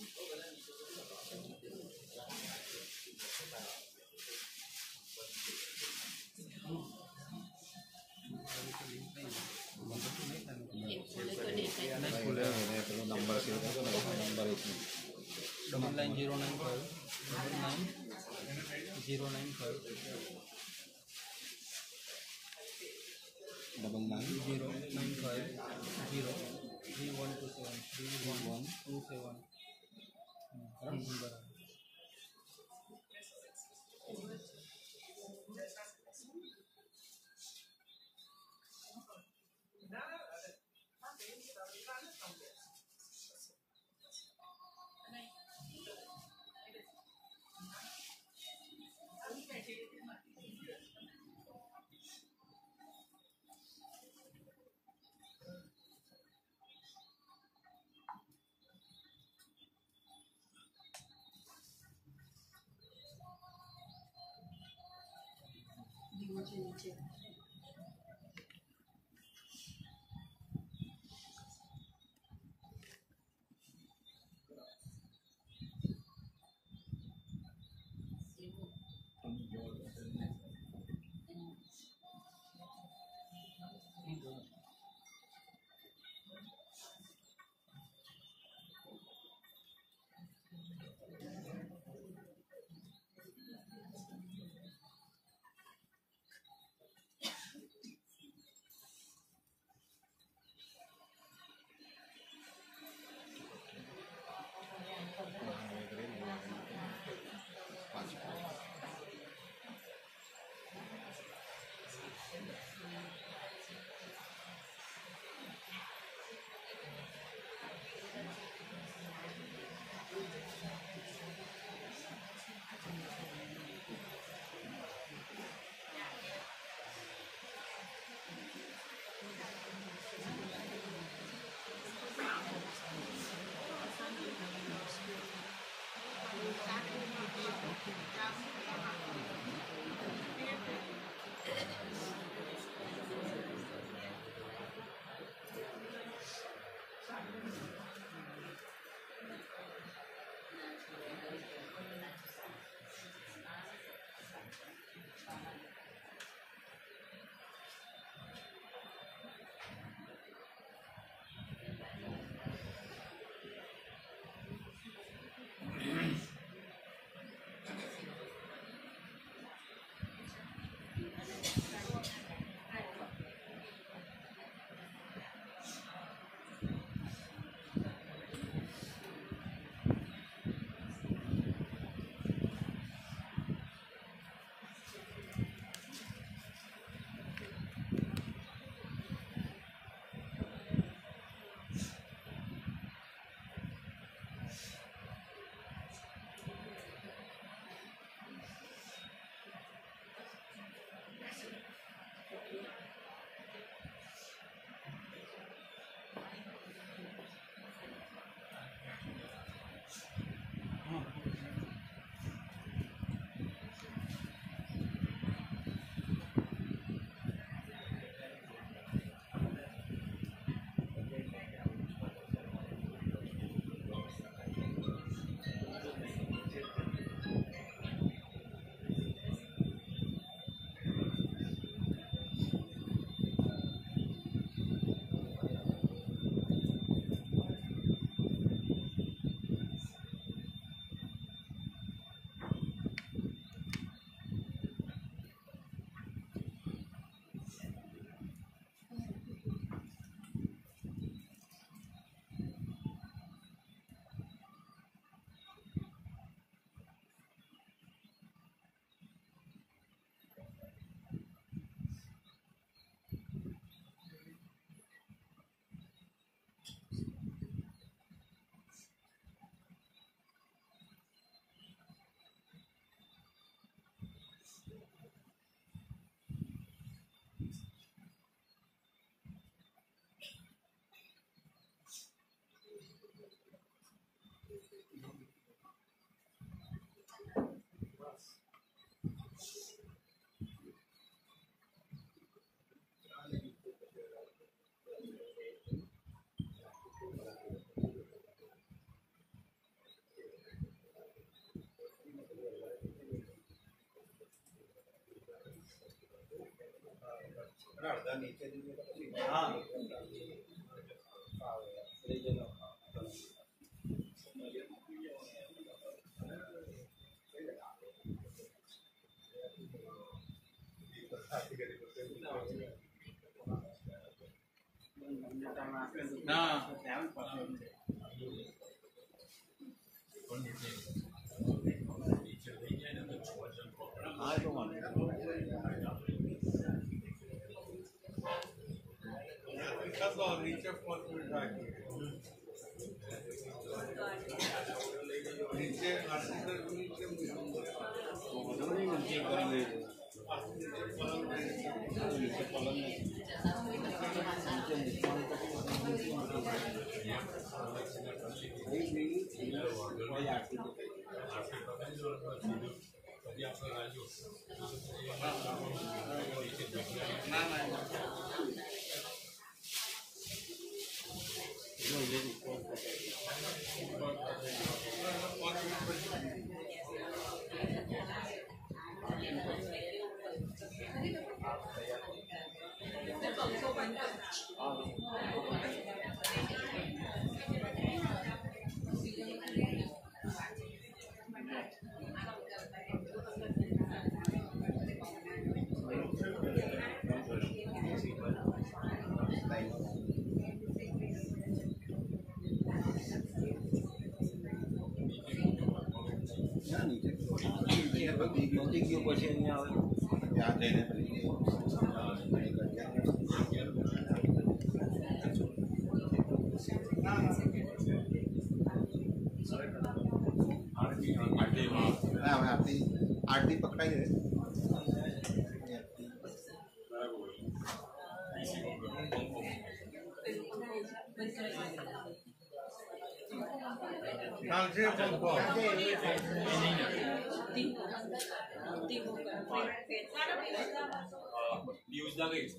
પેલો નંબર સેવ કરજો ને નંબર એક
double nine zero nine five double nine zero nine five
double nine
zero nine five zero three one two seven three one one two seven
नीचे
Nah,
Con
नीचे phone नीचे आरती आरती पकड़ाई है
news दा गई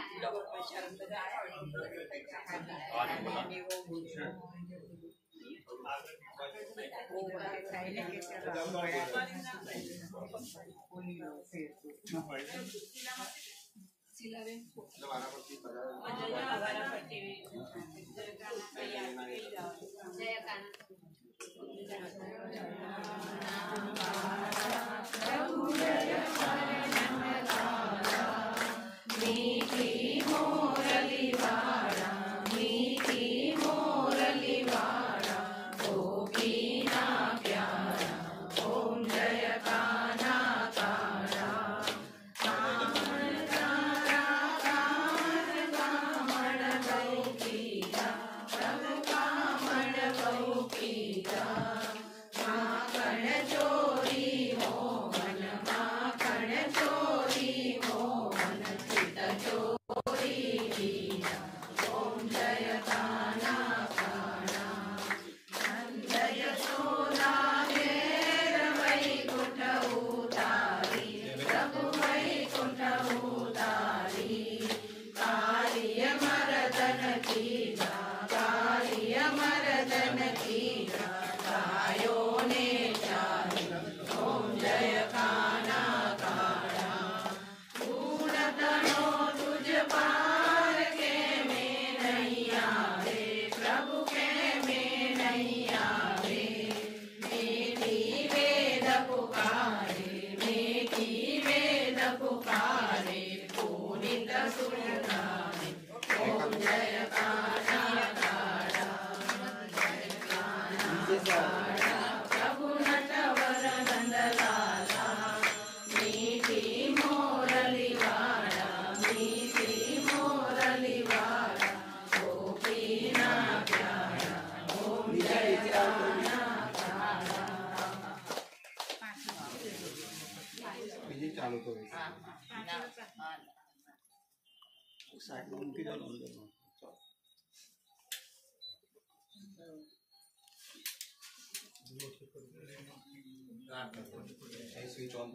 चालू करो साइड में उनकी डालो स्विच ऑन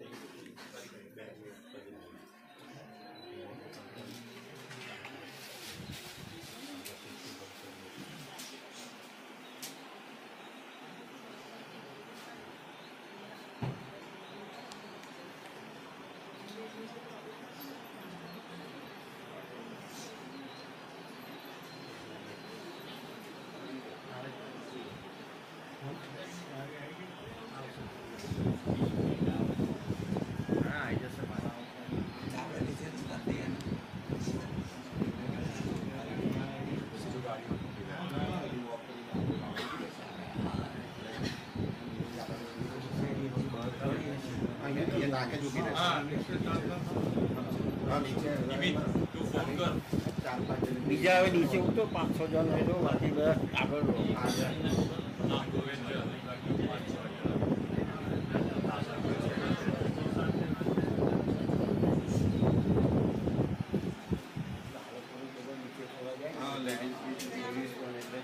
नीचे फोन कर
ચાર પાંચ જણ
બીજા હવે નીચે ઉતરો પાંચસો જણ હોય તો બાકી બધા આગળ રહો.
હા લેડીઝ લેડીઝ પણ એટલે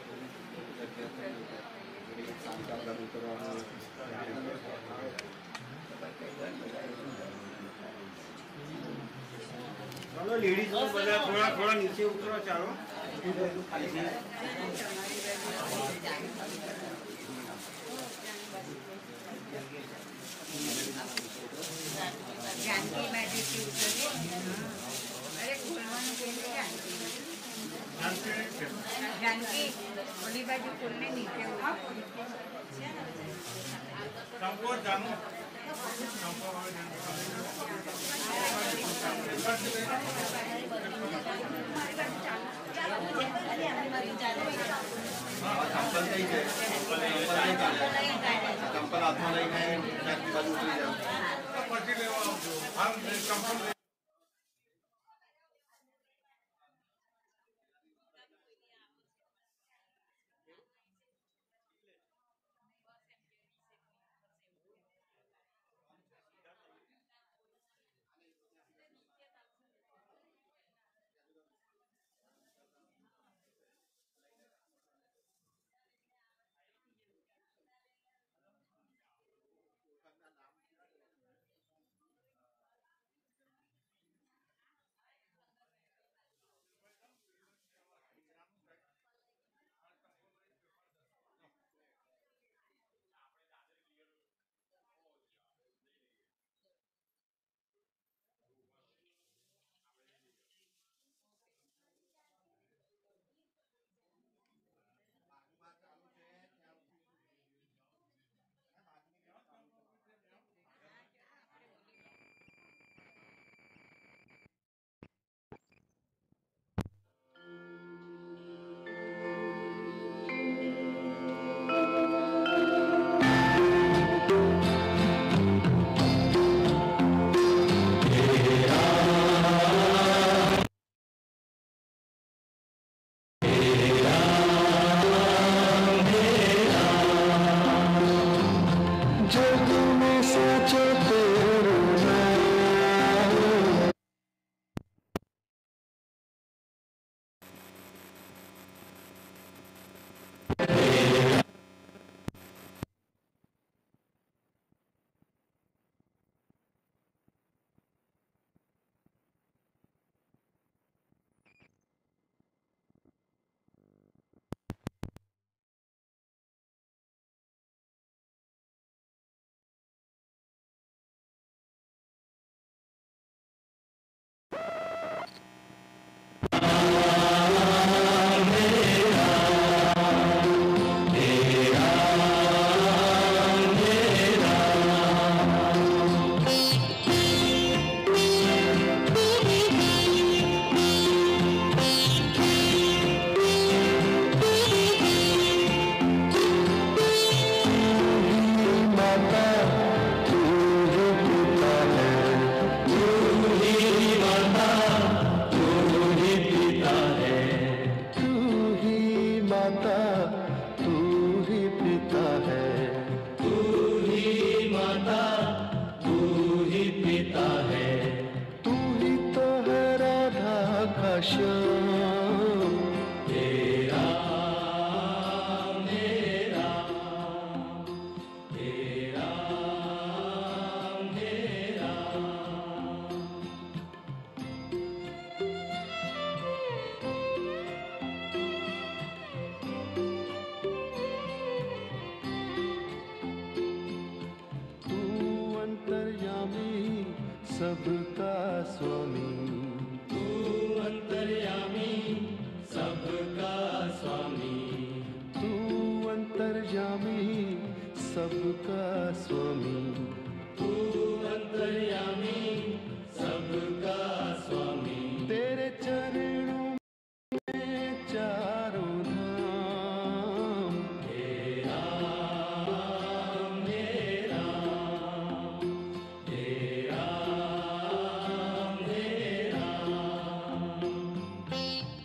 થોડી શાંતા કરું કરવાનું
ચાલો લેડીઝ બધા થોડા થોડા નીચે ઉતરો ચાલો.
जानकी बाजू की उतरे अरे खोलवाने के लिए जानकी ओली बाजू खोलने नीचे हुआ
चंपो जानो चंपो
ચંપલ થઈ જાય ચંપલ હાથમાં લઈને ત્યાંથી બાજુ ઉતરી જાવ.
પછી લેવા આવજો. આમ ચંપલ
सबका स्वामी तू अंतर्यामी सबका स्वामी तू अंतर्यामी सबका स्वामी तू अंतर्यामी सबका स्वामी तेरे चरणों में चारों धाम तेरा मेरा तेरा मेरा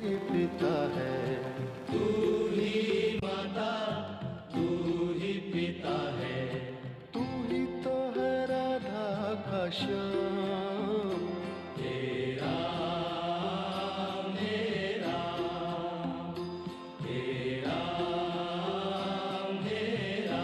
ही पिता है, तू ही माता, तू ही पिता है, तू ही तो है राधा का श्याम। तेरा मेरा, तेरा मेरा,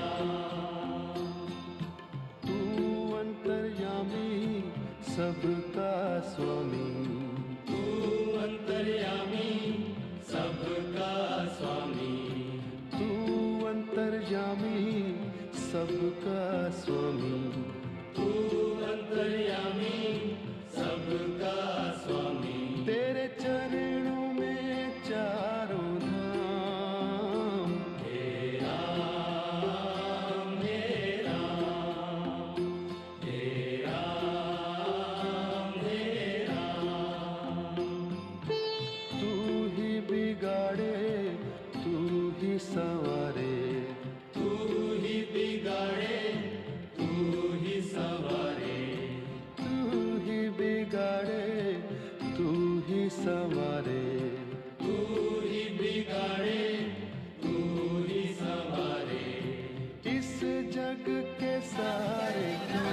तू अंतर्यामी सबका स्वामी, तू अंतर्यामी सबका स्वामी, तू अंतर्यामी सबका स्वामी, तू अंतर्यामी सबका स्वामी। तेरे चरणों में चारों धाम, तेरा मेरा, तेरा मेरा, तू ही बिगाड़े तू ही संवारे, तू ही बिगाड़े तू ही संवारे, तू ही बिगाड़े तू ही संवारे, तू ही बिगाड़े तू ही संवारे, इस जग के सारे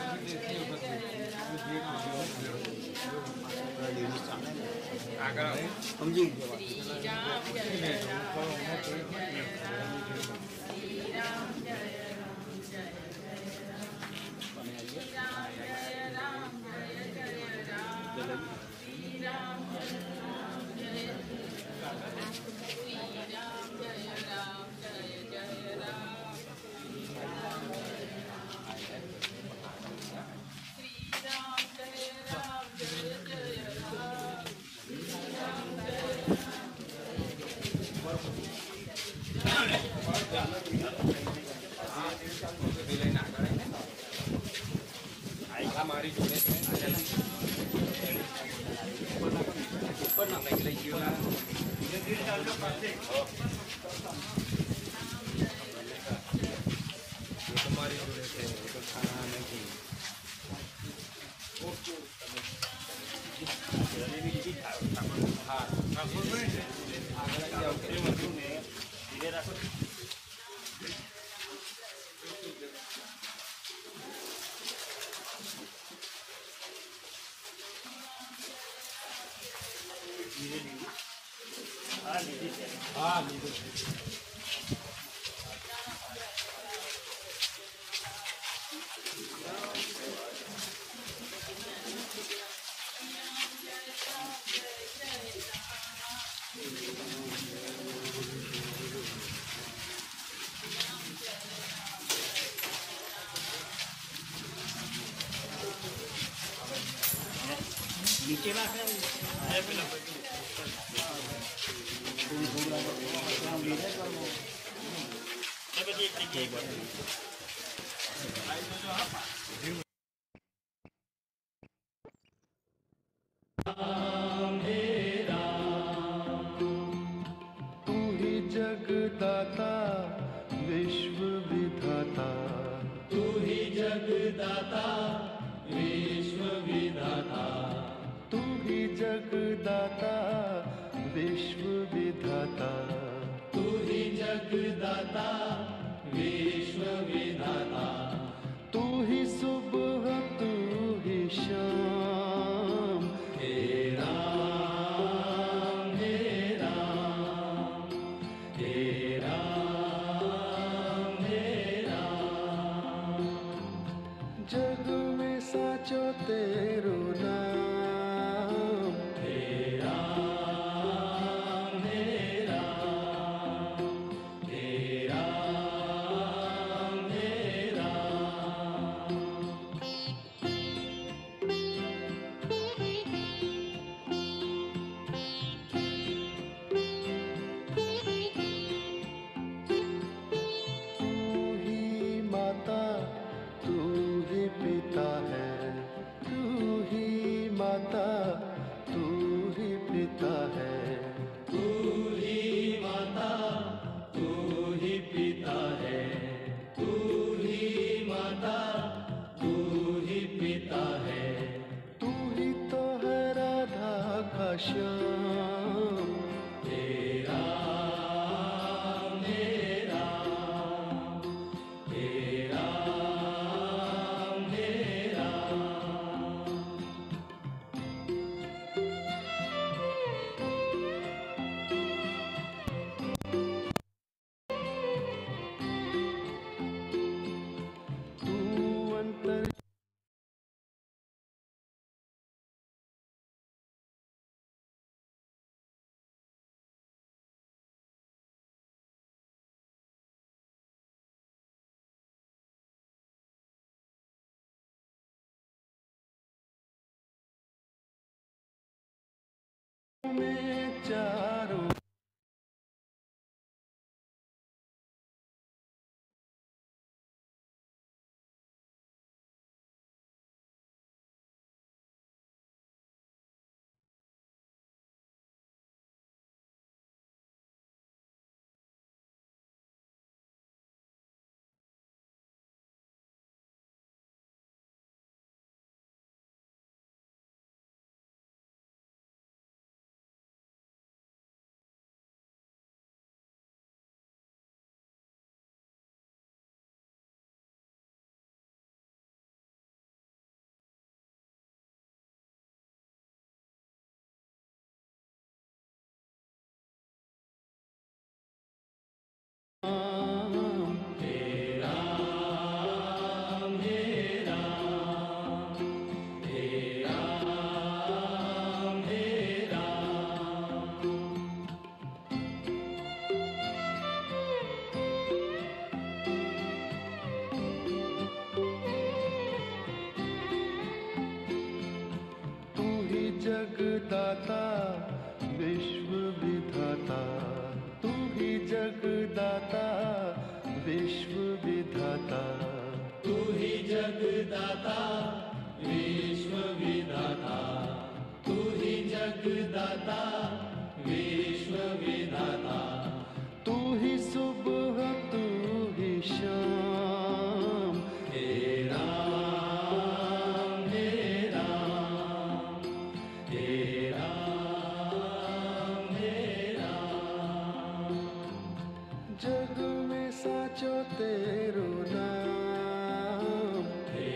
સમજી
મારી જોડે ઉપર ના લઈ ગયો તમારી જોડે છે તો ખાના નથી ધીરે રાખો हाँ नीचे
मेरा, तू ही जगदाता विश्व विधाता, तू ही जगदाता विश्व विधाता, तू ही जगदाता विश्व विधाता, तू ही जगदाता विश्व विधाता, तू ही सुबह तू ही शाम। तेरा मेरा, तेरा मेरा, जग में साचो तेरो नाम। तेरा मेरा, तेरा मेरा, तू ही माता तू ही पिता है, तू ही माता तू ही पिता है, तू ही माता तू ही पिता है, तू ही माता तू ही पिता है, तू ही तो है राधा का श्याम। चारों जगदाता विश्व विधाता, तू ही जगदाता विश्व विधाता, तू ही जगदाता विश्व विधाता, तू ही जगदाता विश्व विधाता, तू ही सुबह तू ही शाम, हे राम हे राम, हे राम हे राम, जग में साचो तेरो नाम, हे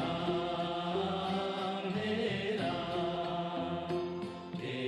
राम हे राम, हे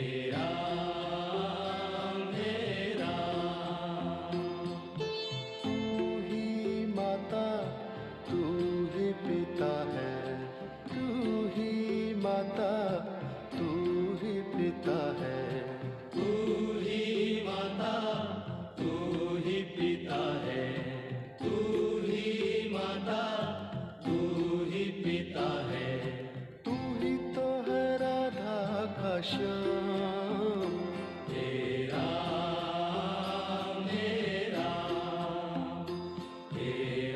राम हे राम, तू ही माता तू ही पिता है, तू ही माता तू ही पिता है, तू ही माता तू ही पिता है, तू ही माता तू ही पिता है, तू ही तो है राधा का श्याम, हे राम हे राम, हे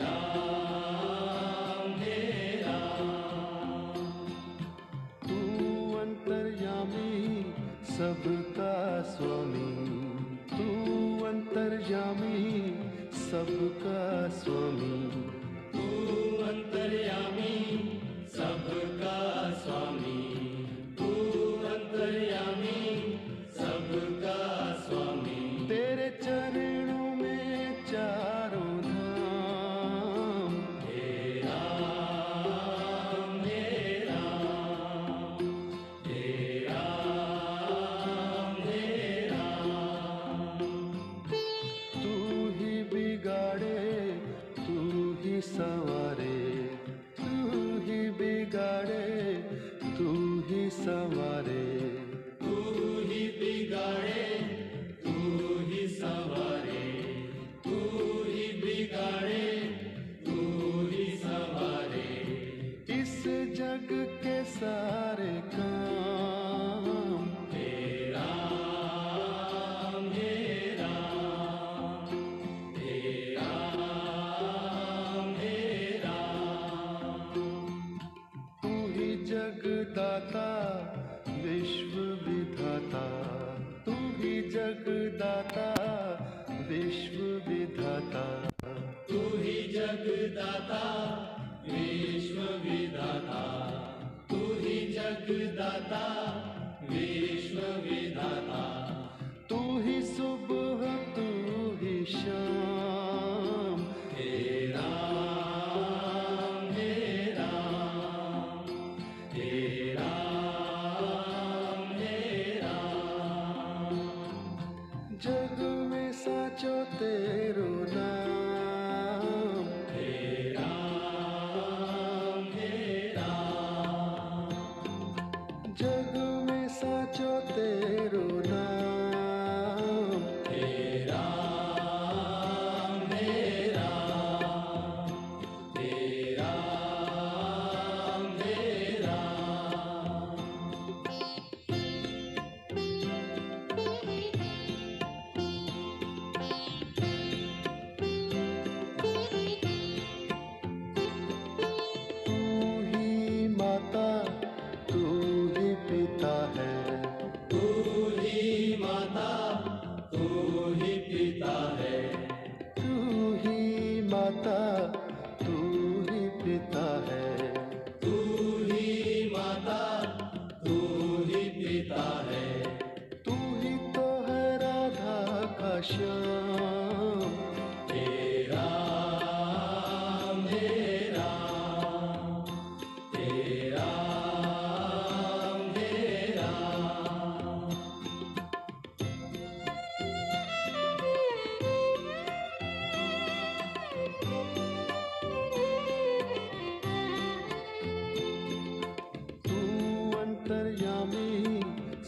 राम हे राम, तू अंतर्यामी सबका स्वामी, तू अंतर्यामी सबका स्वामी, तू अंतर्यामी सबका स्वामी, तू अंतर्यामी सबका स्वामी, तेरे चरणों में चारों धाम, हे राम हे राम, हे राम हे राम, तू ही बिगाड़े तू ही संवारे, तू ही बिगाड़े तू ही संवारे, तू ही बिगाड़े तू ही संवारे, तू ही बिगाड़े तू ही संवारे, इस जग के सारे काम, हे राम हे राम, हे राम हे राम, तू ही जगदाता विश्व विधाता, तू ही जगदाता विश्व विधाता, तू ही जगदाता विश्व विधाता, तू ही जगदाता विश्व विधाता, तू ही सुबह तू ही शाम, हे राम हे राम, हे राम हे राम, जग में साचो तेरो नाम, हे राम हे राम, जग में साचो तेरो नाम,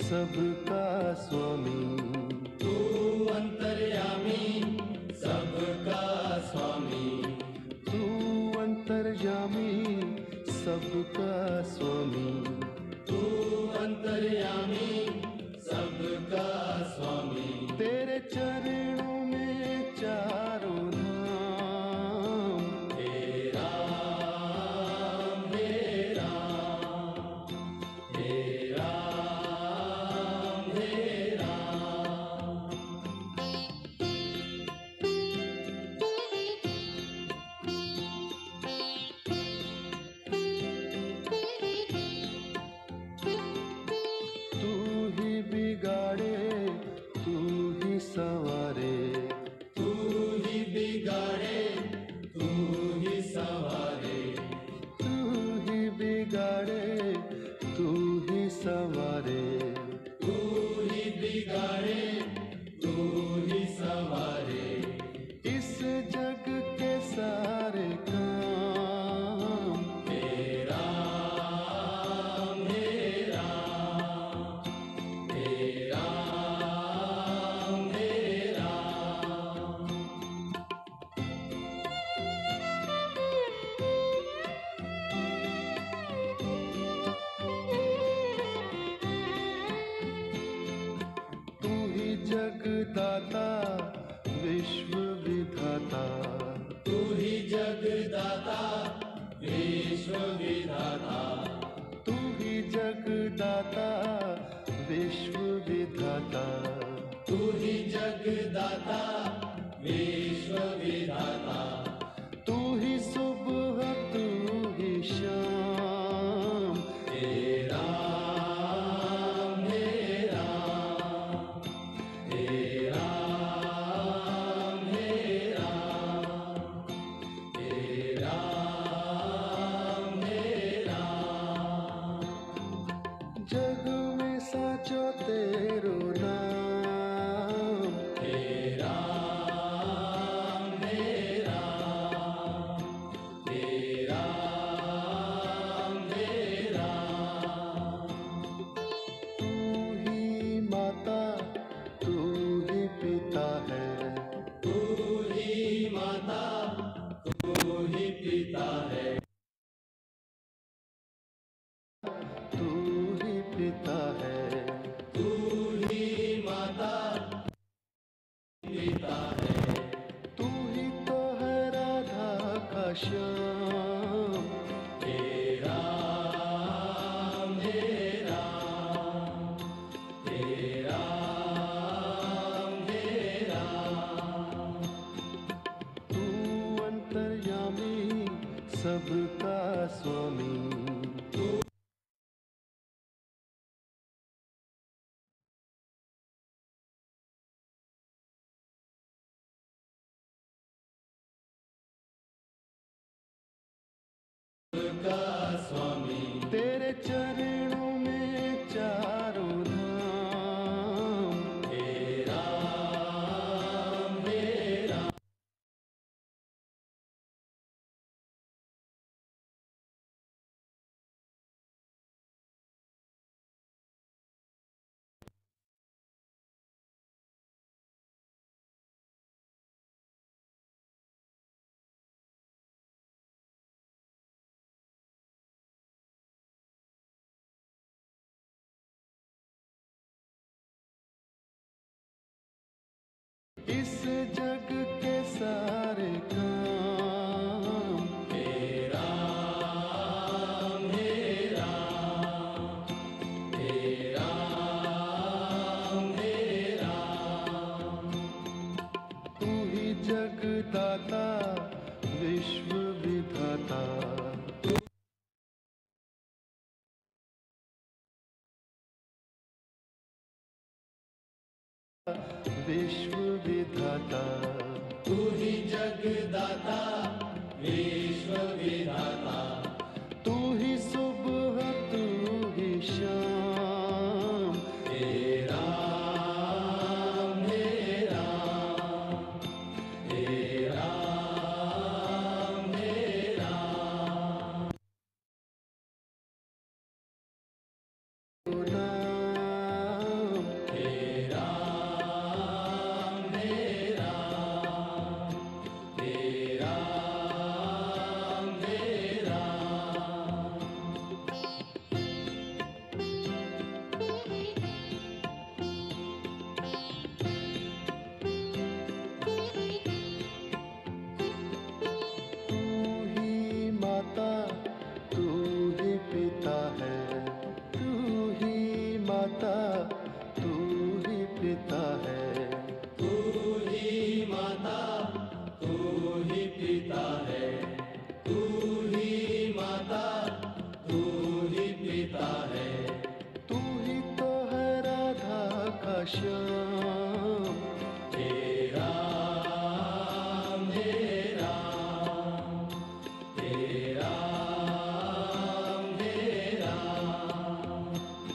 सबका स्वामी,
तू अंतर्यामी सबका स्वामी,
तू अंतर्यामी सबका स्वामी,
तू अंतर्यामी सबका स्वामी।
तेरे चरणों में चारों धाम,
हे राम हे राम, हे राम हे राम।
तू ही बिगाड़े तू ही सवारे,
तू ही बिगाड़े तू ही सवारे,
तू ही बिगाड़े तू ही सवारे,
तू ही बिगाड़े तू ही सवारे।
इस जग के सारे काम,
हे राम हे राम, हे राम हे राम।
तू ही जगदाता विश्व विधाता,
तू ही जगदाता विश्व विधाता,
तू ही जगदाता विश्व विधाता,
तू ही जगदाता विश्व विधाता।
तू ही सुबह तू ही शाम,
हे राम हे राम, हे राम हे राम, हे राम हे राम।
जग में साचो तेरो नाम,
हे राम हे राम, हे राम हे राम।
तू ही माता तू ही पिता है,
तू ही माता तू ही पिता है,
तू ही पिता है,
तू ही माता पिता है।
तू ही तो है राधा का श्याम,
हे राम हे राम, हे राम हे राम।
तू अंतर्यामी सबका स्वामी,
सबका स्वामी।
तेरे चरणों में चारों धाम,
हे राम हे राम।
इस जग के सारे काम,
हे राम हे राम, हे राम हे राम।
तू ही जगदाता विश्व विधाता, विश्व विधाता,
तू ही जगदाता विश्व विधाता,
तू ही सुबह तू ही शाम,
हे राम हे राम, हे राम हे राम।
नाम श्याम।
हे राम हे राम हे राम हे राम।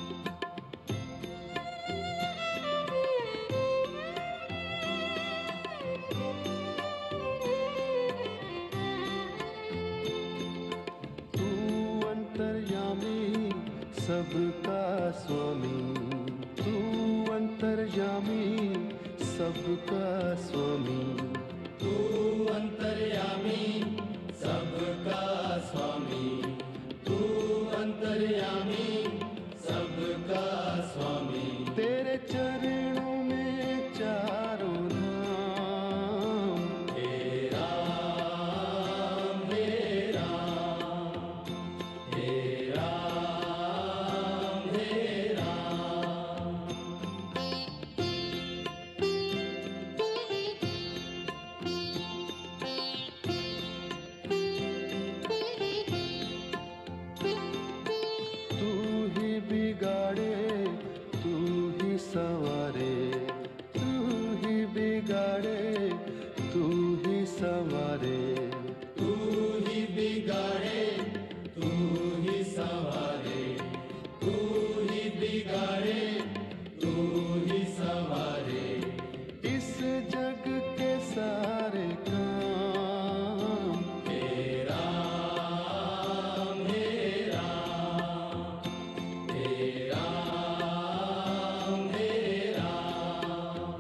तू अंतर्यामी सबका स्वामी, तू अंतर्यामी सबका स्वामी।
तू अंतर्यामी सबका स्वामी, तू अंतर्यामी सबका स्वामी।
तेरे चरणों में चारों धाम।
हे राम हे राम हे राम हे राम।
तू ही बिगाड़े तू ही संवारे, तू ही बिगाड़े तू ही संवारे।
तू ही बिगाड़े तू ही संवारे, तू ही बिगाड़े तू ही संवारे।
इस जग के सारे काम।
हे राम हे राम हे राम हे राम।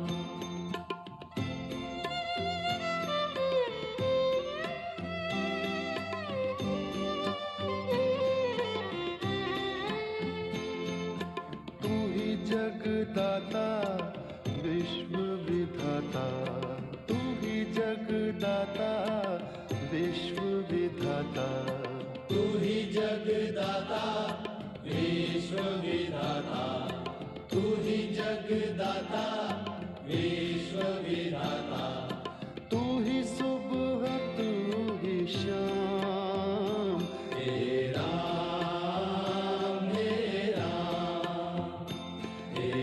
तू ही जगदाता विश्व विधाता, तू ही जगदाता विश्व विधाता।
तू ही जगदाता विश्व विधाता, तू ही जगदाता विश्व विधाता।
तू ही सुबह तू ही शाम।
हे राम हे राम हे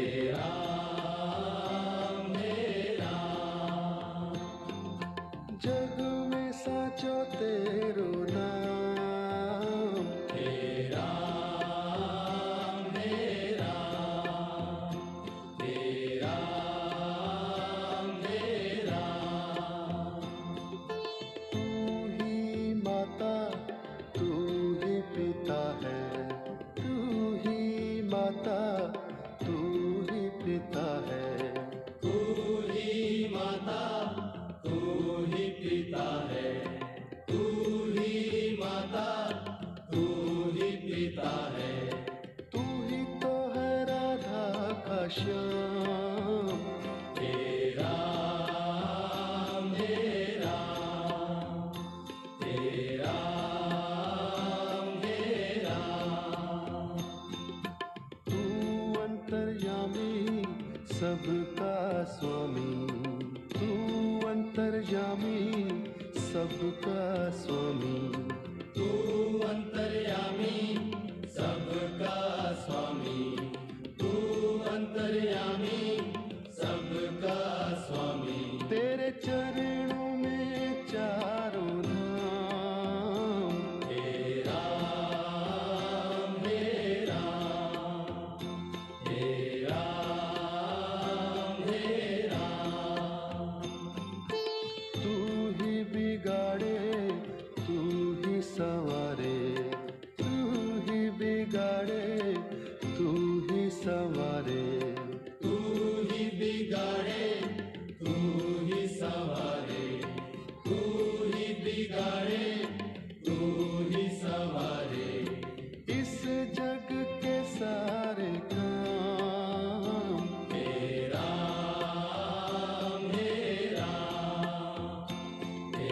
राम हे राम।
जग में साचो तेरो नाम।
हे राम हे राम हे राम हे राम।
तू ही माता तू ही पिता है, तू ही माता तू ही पिता है।
तू ही माता तू ही पिता है, तू ही माता तू ही पिता है।
तू ही तो है राधा का श्याम।
हे राम हे राम हे राम हे राम।
तू अंतर्यामी सबका स्वामी, तू अंतर्यामी सबका स्वामी।
तू अंतर्यामी सबका स्वामी, तू अंतर्यामी सबका स्वामी।
तेरे चरणों में चारों धाम।
हे राम हे राम हे राम हे राम।
तू ही बिगाड़े तू ही संवारे, तू ही बिगाड़े तू ही संवारे।
तू ही बिगाड़े तू ही संवारे, तू ही बिगाड़े तू ही संवारे।
इस जग के सारे काम।
हे राम हे राम हे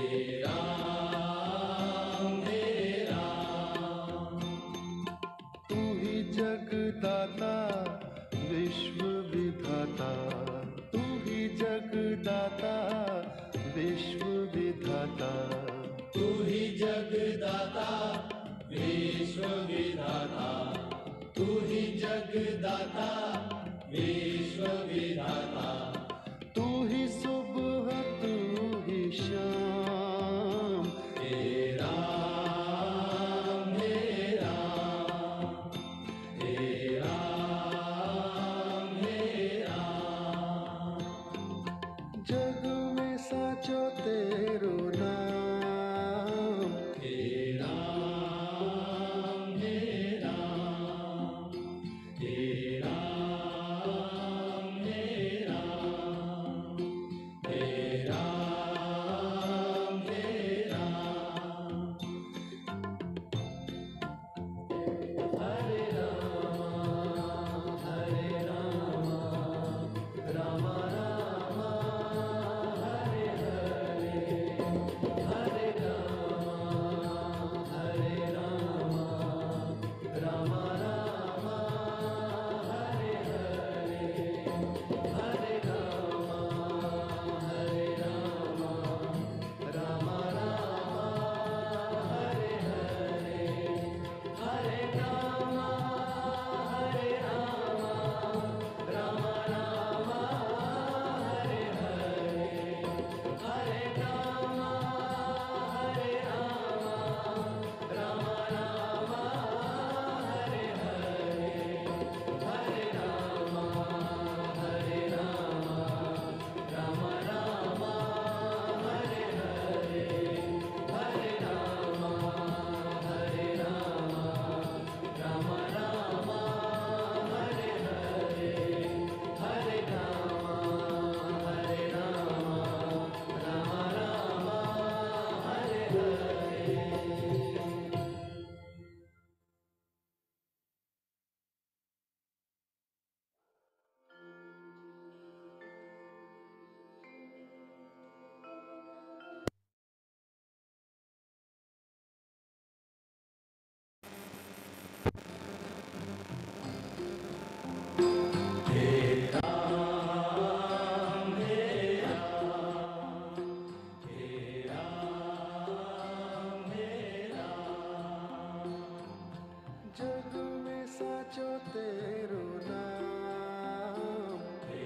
राम हे राम।
तू ही जगदाता विश्व विधाता, तू ही जगदाता विश्व विधाता।
तू ही जगदाता विश्व विधाता, तू ही जगदाता विश्व विधाता
तू ही सुबह तू ही शाम
हे राम हे राम हे राम हे राम
जग में साचो तेरो नाम
हे राम हे राम हे राम हे राम हे राम हे राम हरे राम हरे राम राम राम हरे हरे हरे राम हरे राम राम राम हरे हरे हरे राम हरे राम राम राम हरे हरे हरे राम हरे राम राम राम हरे हरे हरे राम हरे राम राम राम हरे हरे हरे राम हरे राम राम राम हरे हरे हरे राम हरे राम राम राम हरे हरे हरे राम हरे राम राम राम हरे हरे
जग में साचो तेरो नाम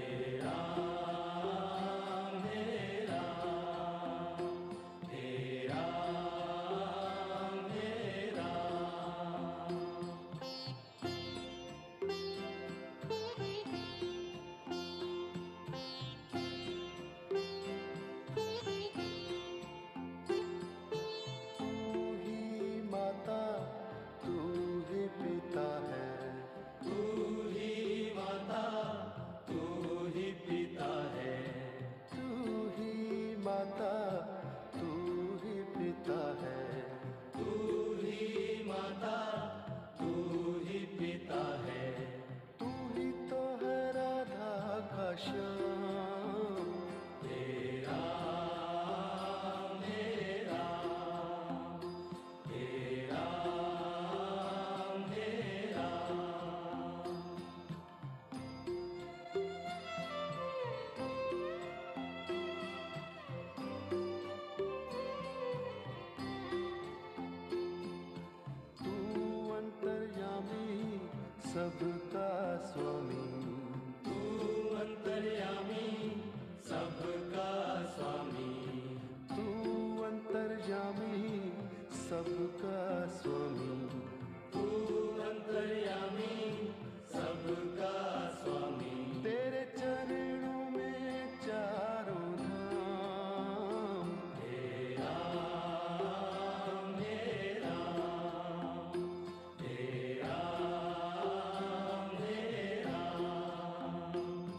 तू ही माता तू ही पिता है
तू ही माता तू ही पिता है
तू ही माता तू ही पिता है
तू ही माता तू ही पिता है
तू ही तो है राधा का श्याम
हे राम हे राम हे राम हे राम
तू अंतर्यामी सबका स्वामी
तू अंतर्यामी सबका स्वामी
तू अंतर्यामी सबका स्वामी
तू अंतर्यामी सबका स्वामी
तेरे चरणों में चारों धाम
हे राम हे राम हे राम हे राम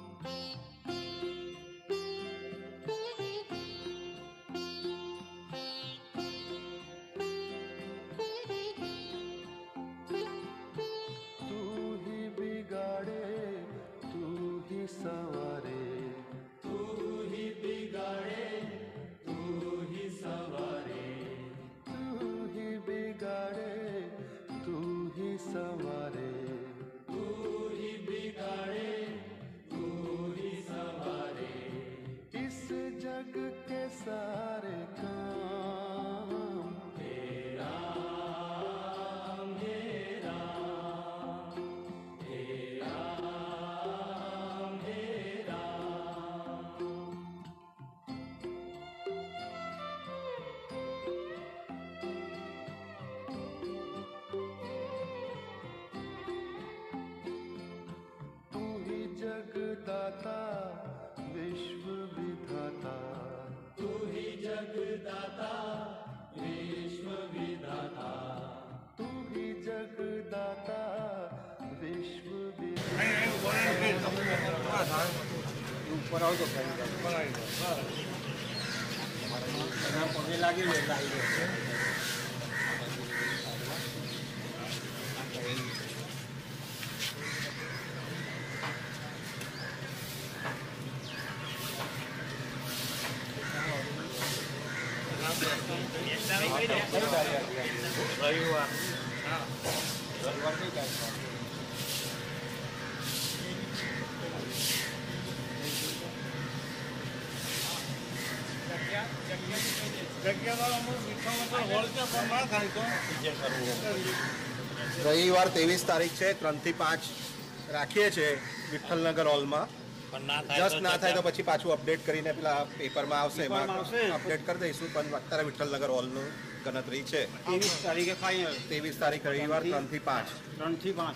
तू ही बिगाड़े तू ही संवारे
तू ही बिगाड़े तू ही संवारे
तू ही बिगाड़े तू ही संवारे
तू ही बिगाड़े तू ही संवारे
इस जग के सारे काम
हे राम हे राम हे राम
जगदाता विश्व विधाता
तू ही जगदाता विश्व विधाता
तू ही जगदाता विश्व
ઉપર આવતો પગે લાગી લે લાગી રવિવાર હા રવિવાર કઈ તારીખ
રવિવાર ત્રેવીસ તારીખ છે ત્રણ થી પાંચ રાખીએ છીએ વિઠ્ઠલનગર હોલમાં જસ્ટ ના થાય તો પછી પાછું અપડેટ કરીને પેલા પેપરમાં આવશે એમાં અપડેટ કરી દઈશું પણ અત્યારે વિઠ્ઠલનગર હોલનું ગણતરી છે
ત્રેવીસ તારીખે ફાઇનલ
ત્રેવીસ તારીખ રવિવાર ત્રણ થી પાંચ
ત્રણ થી પાંચ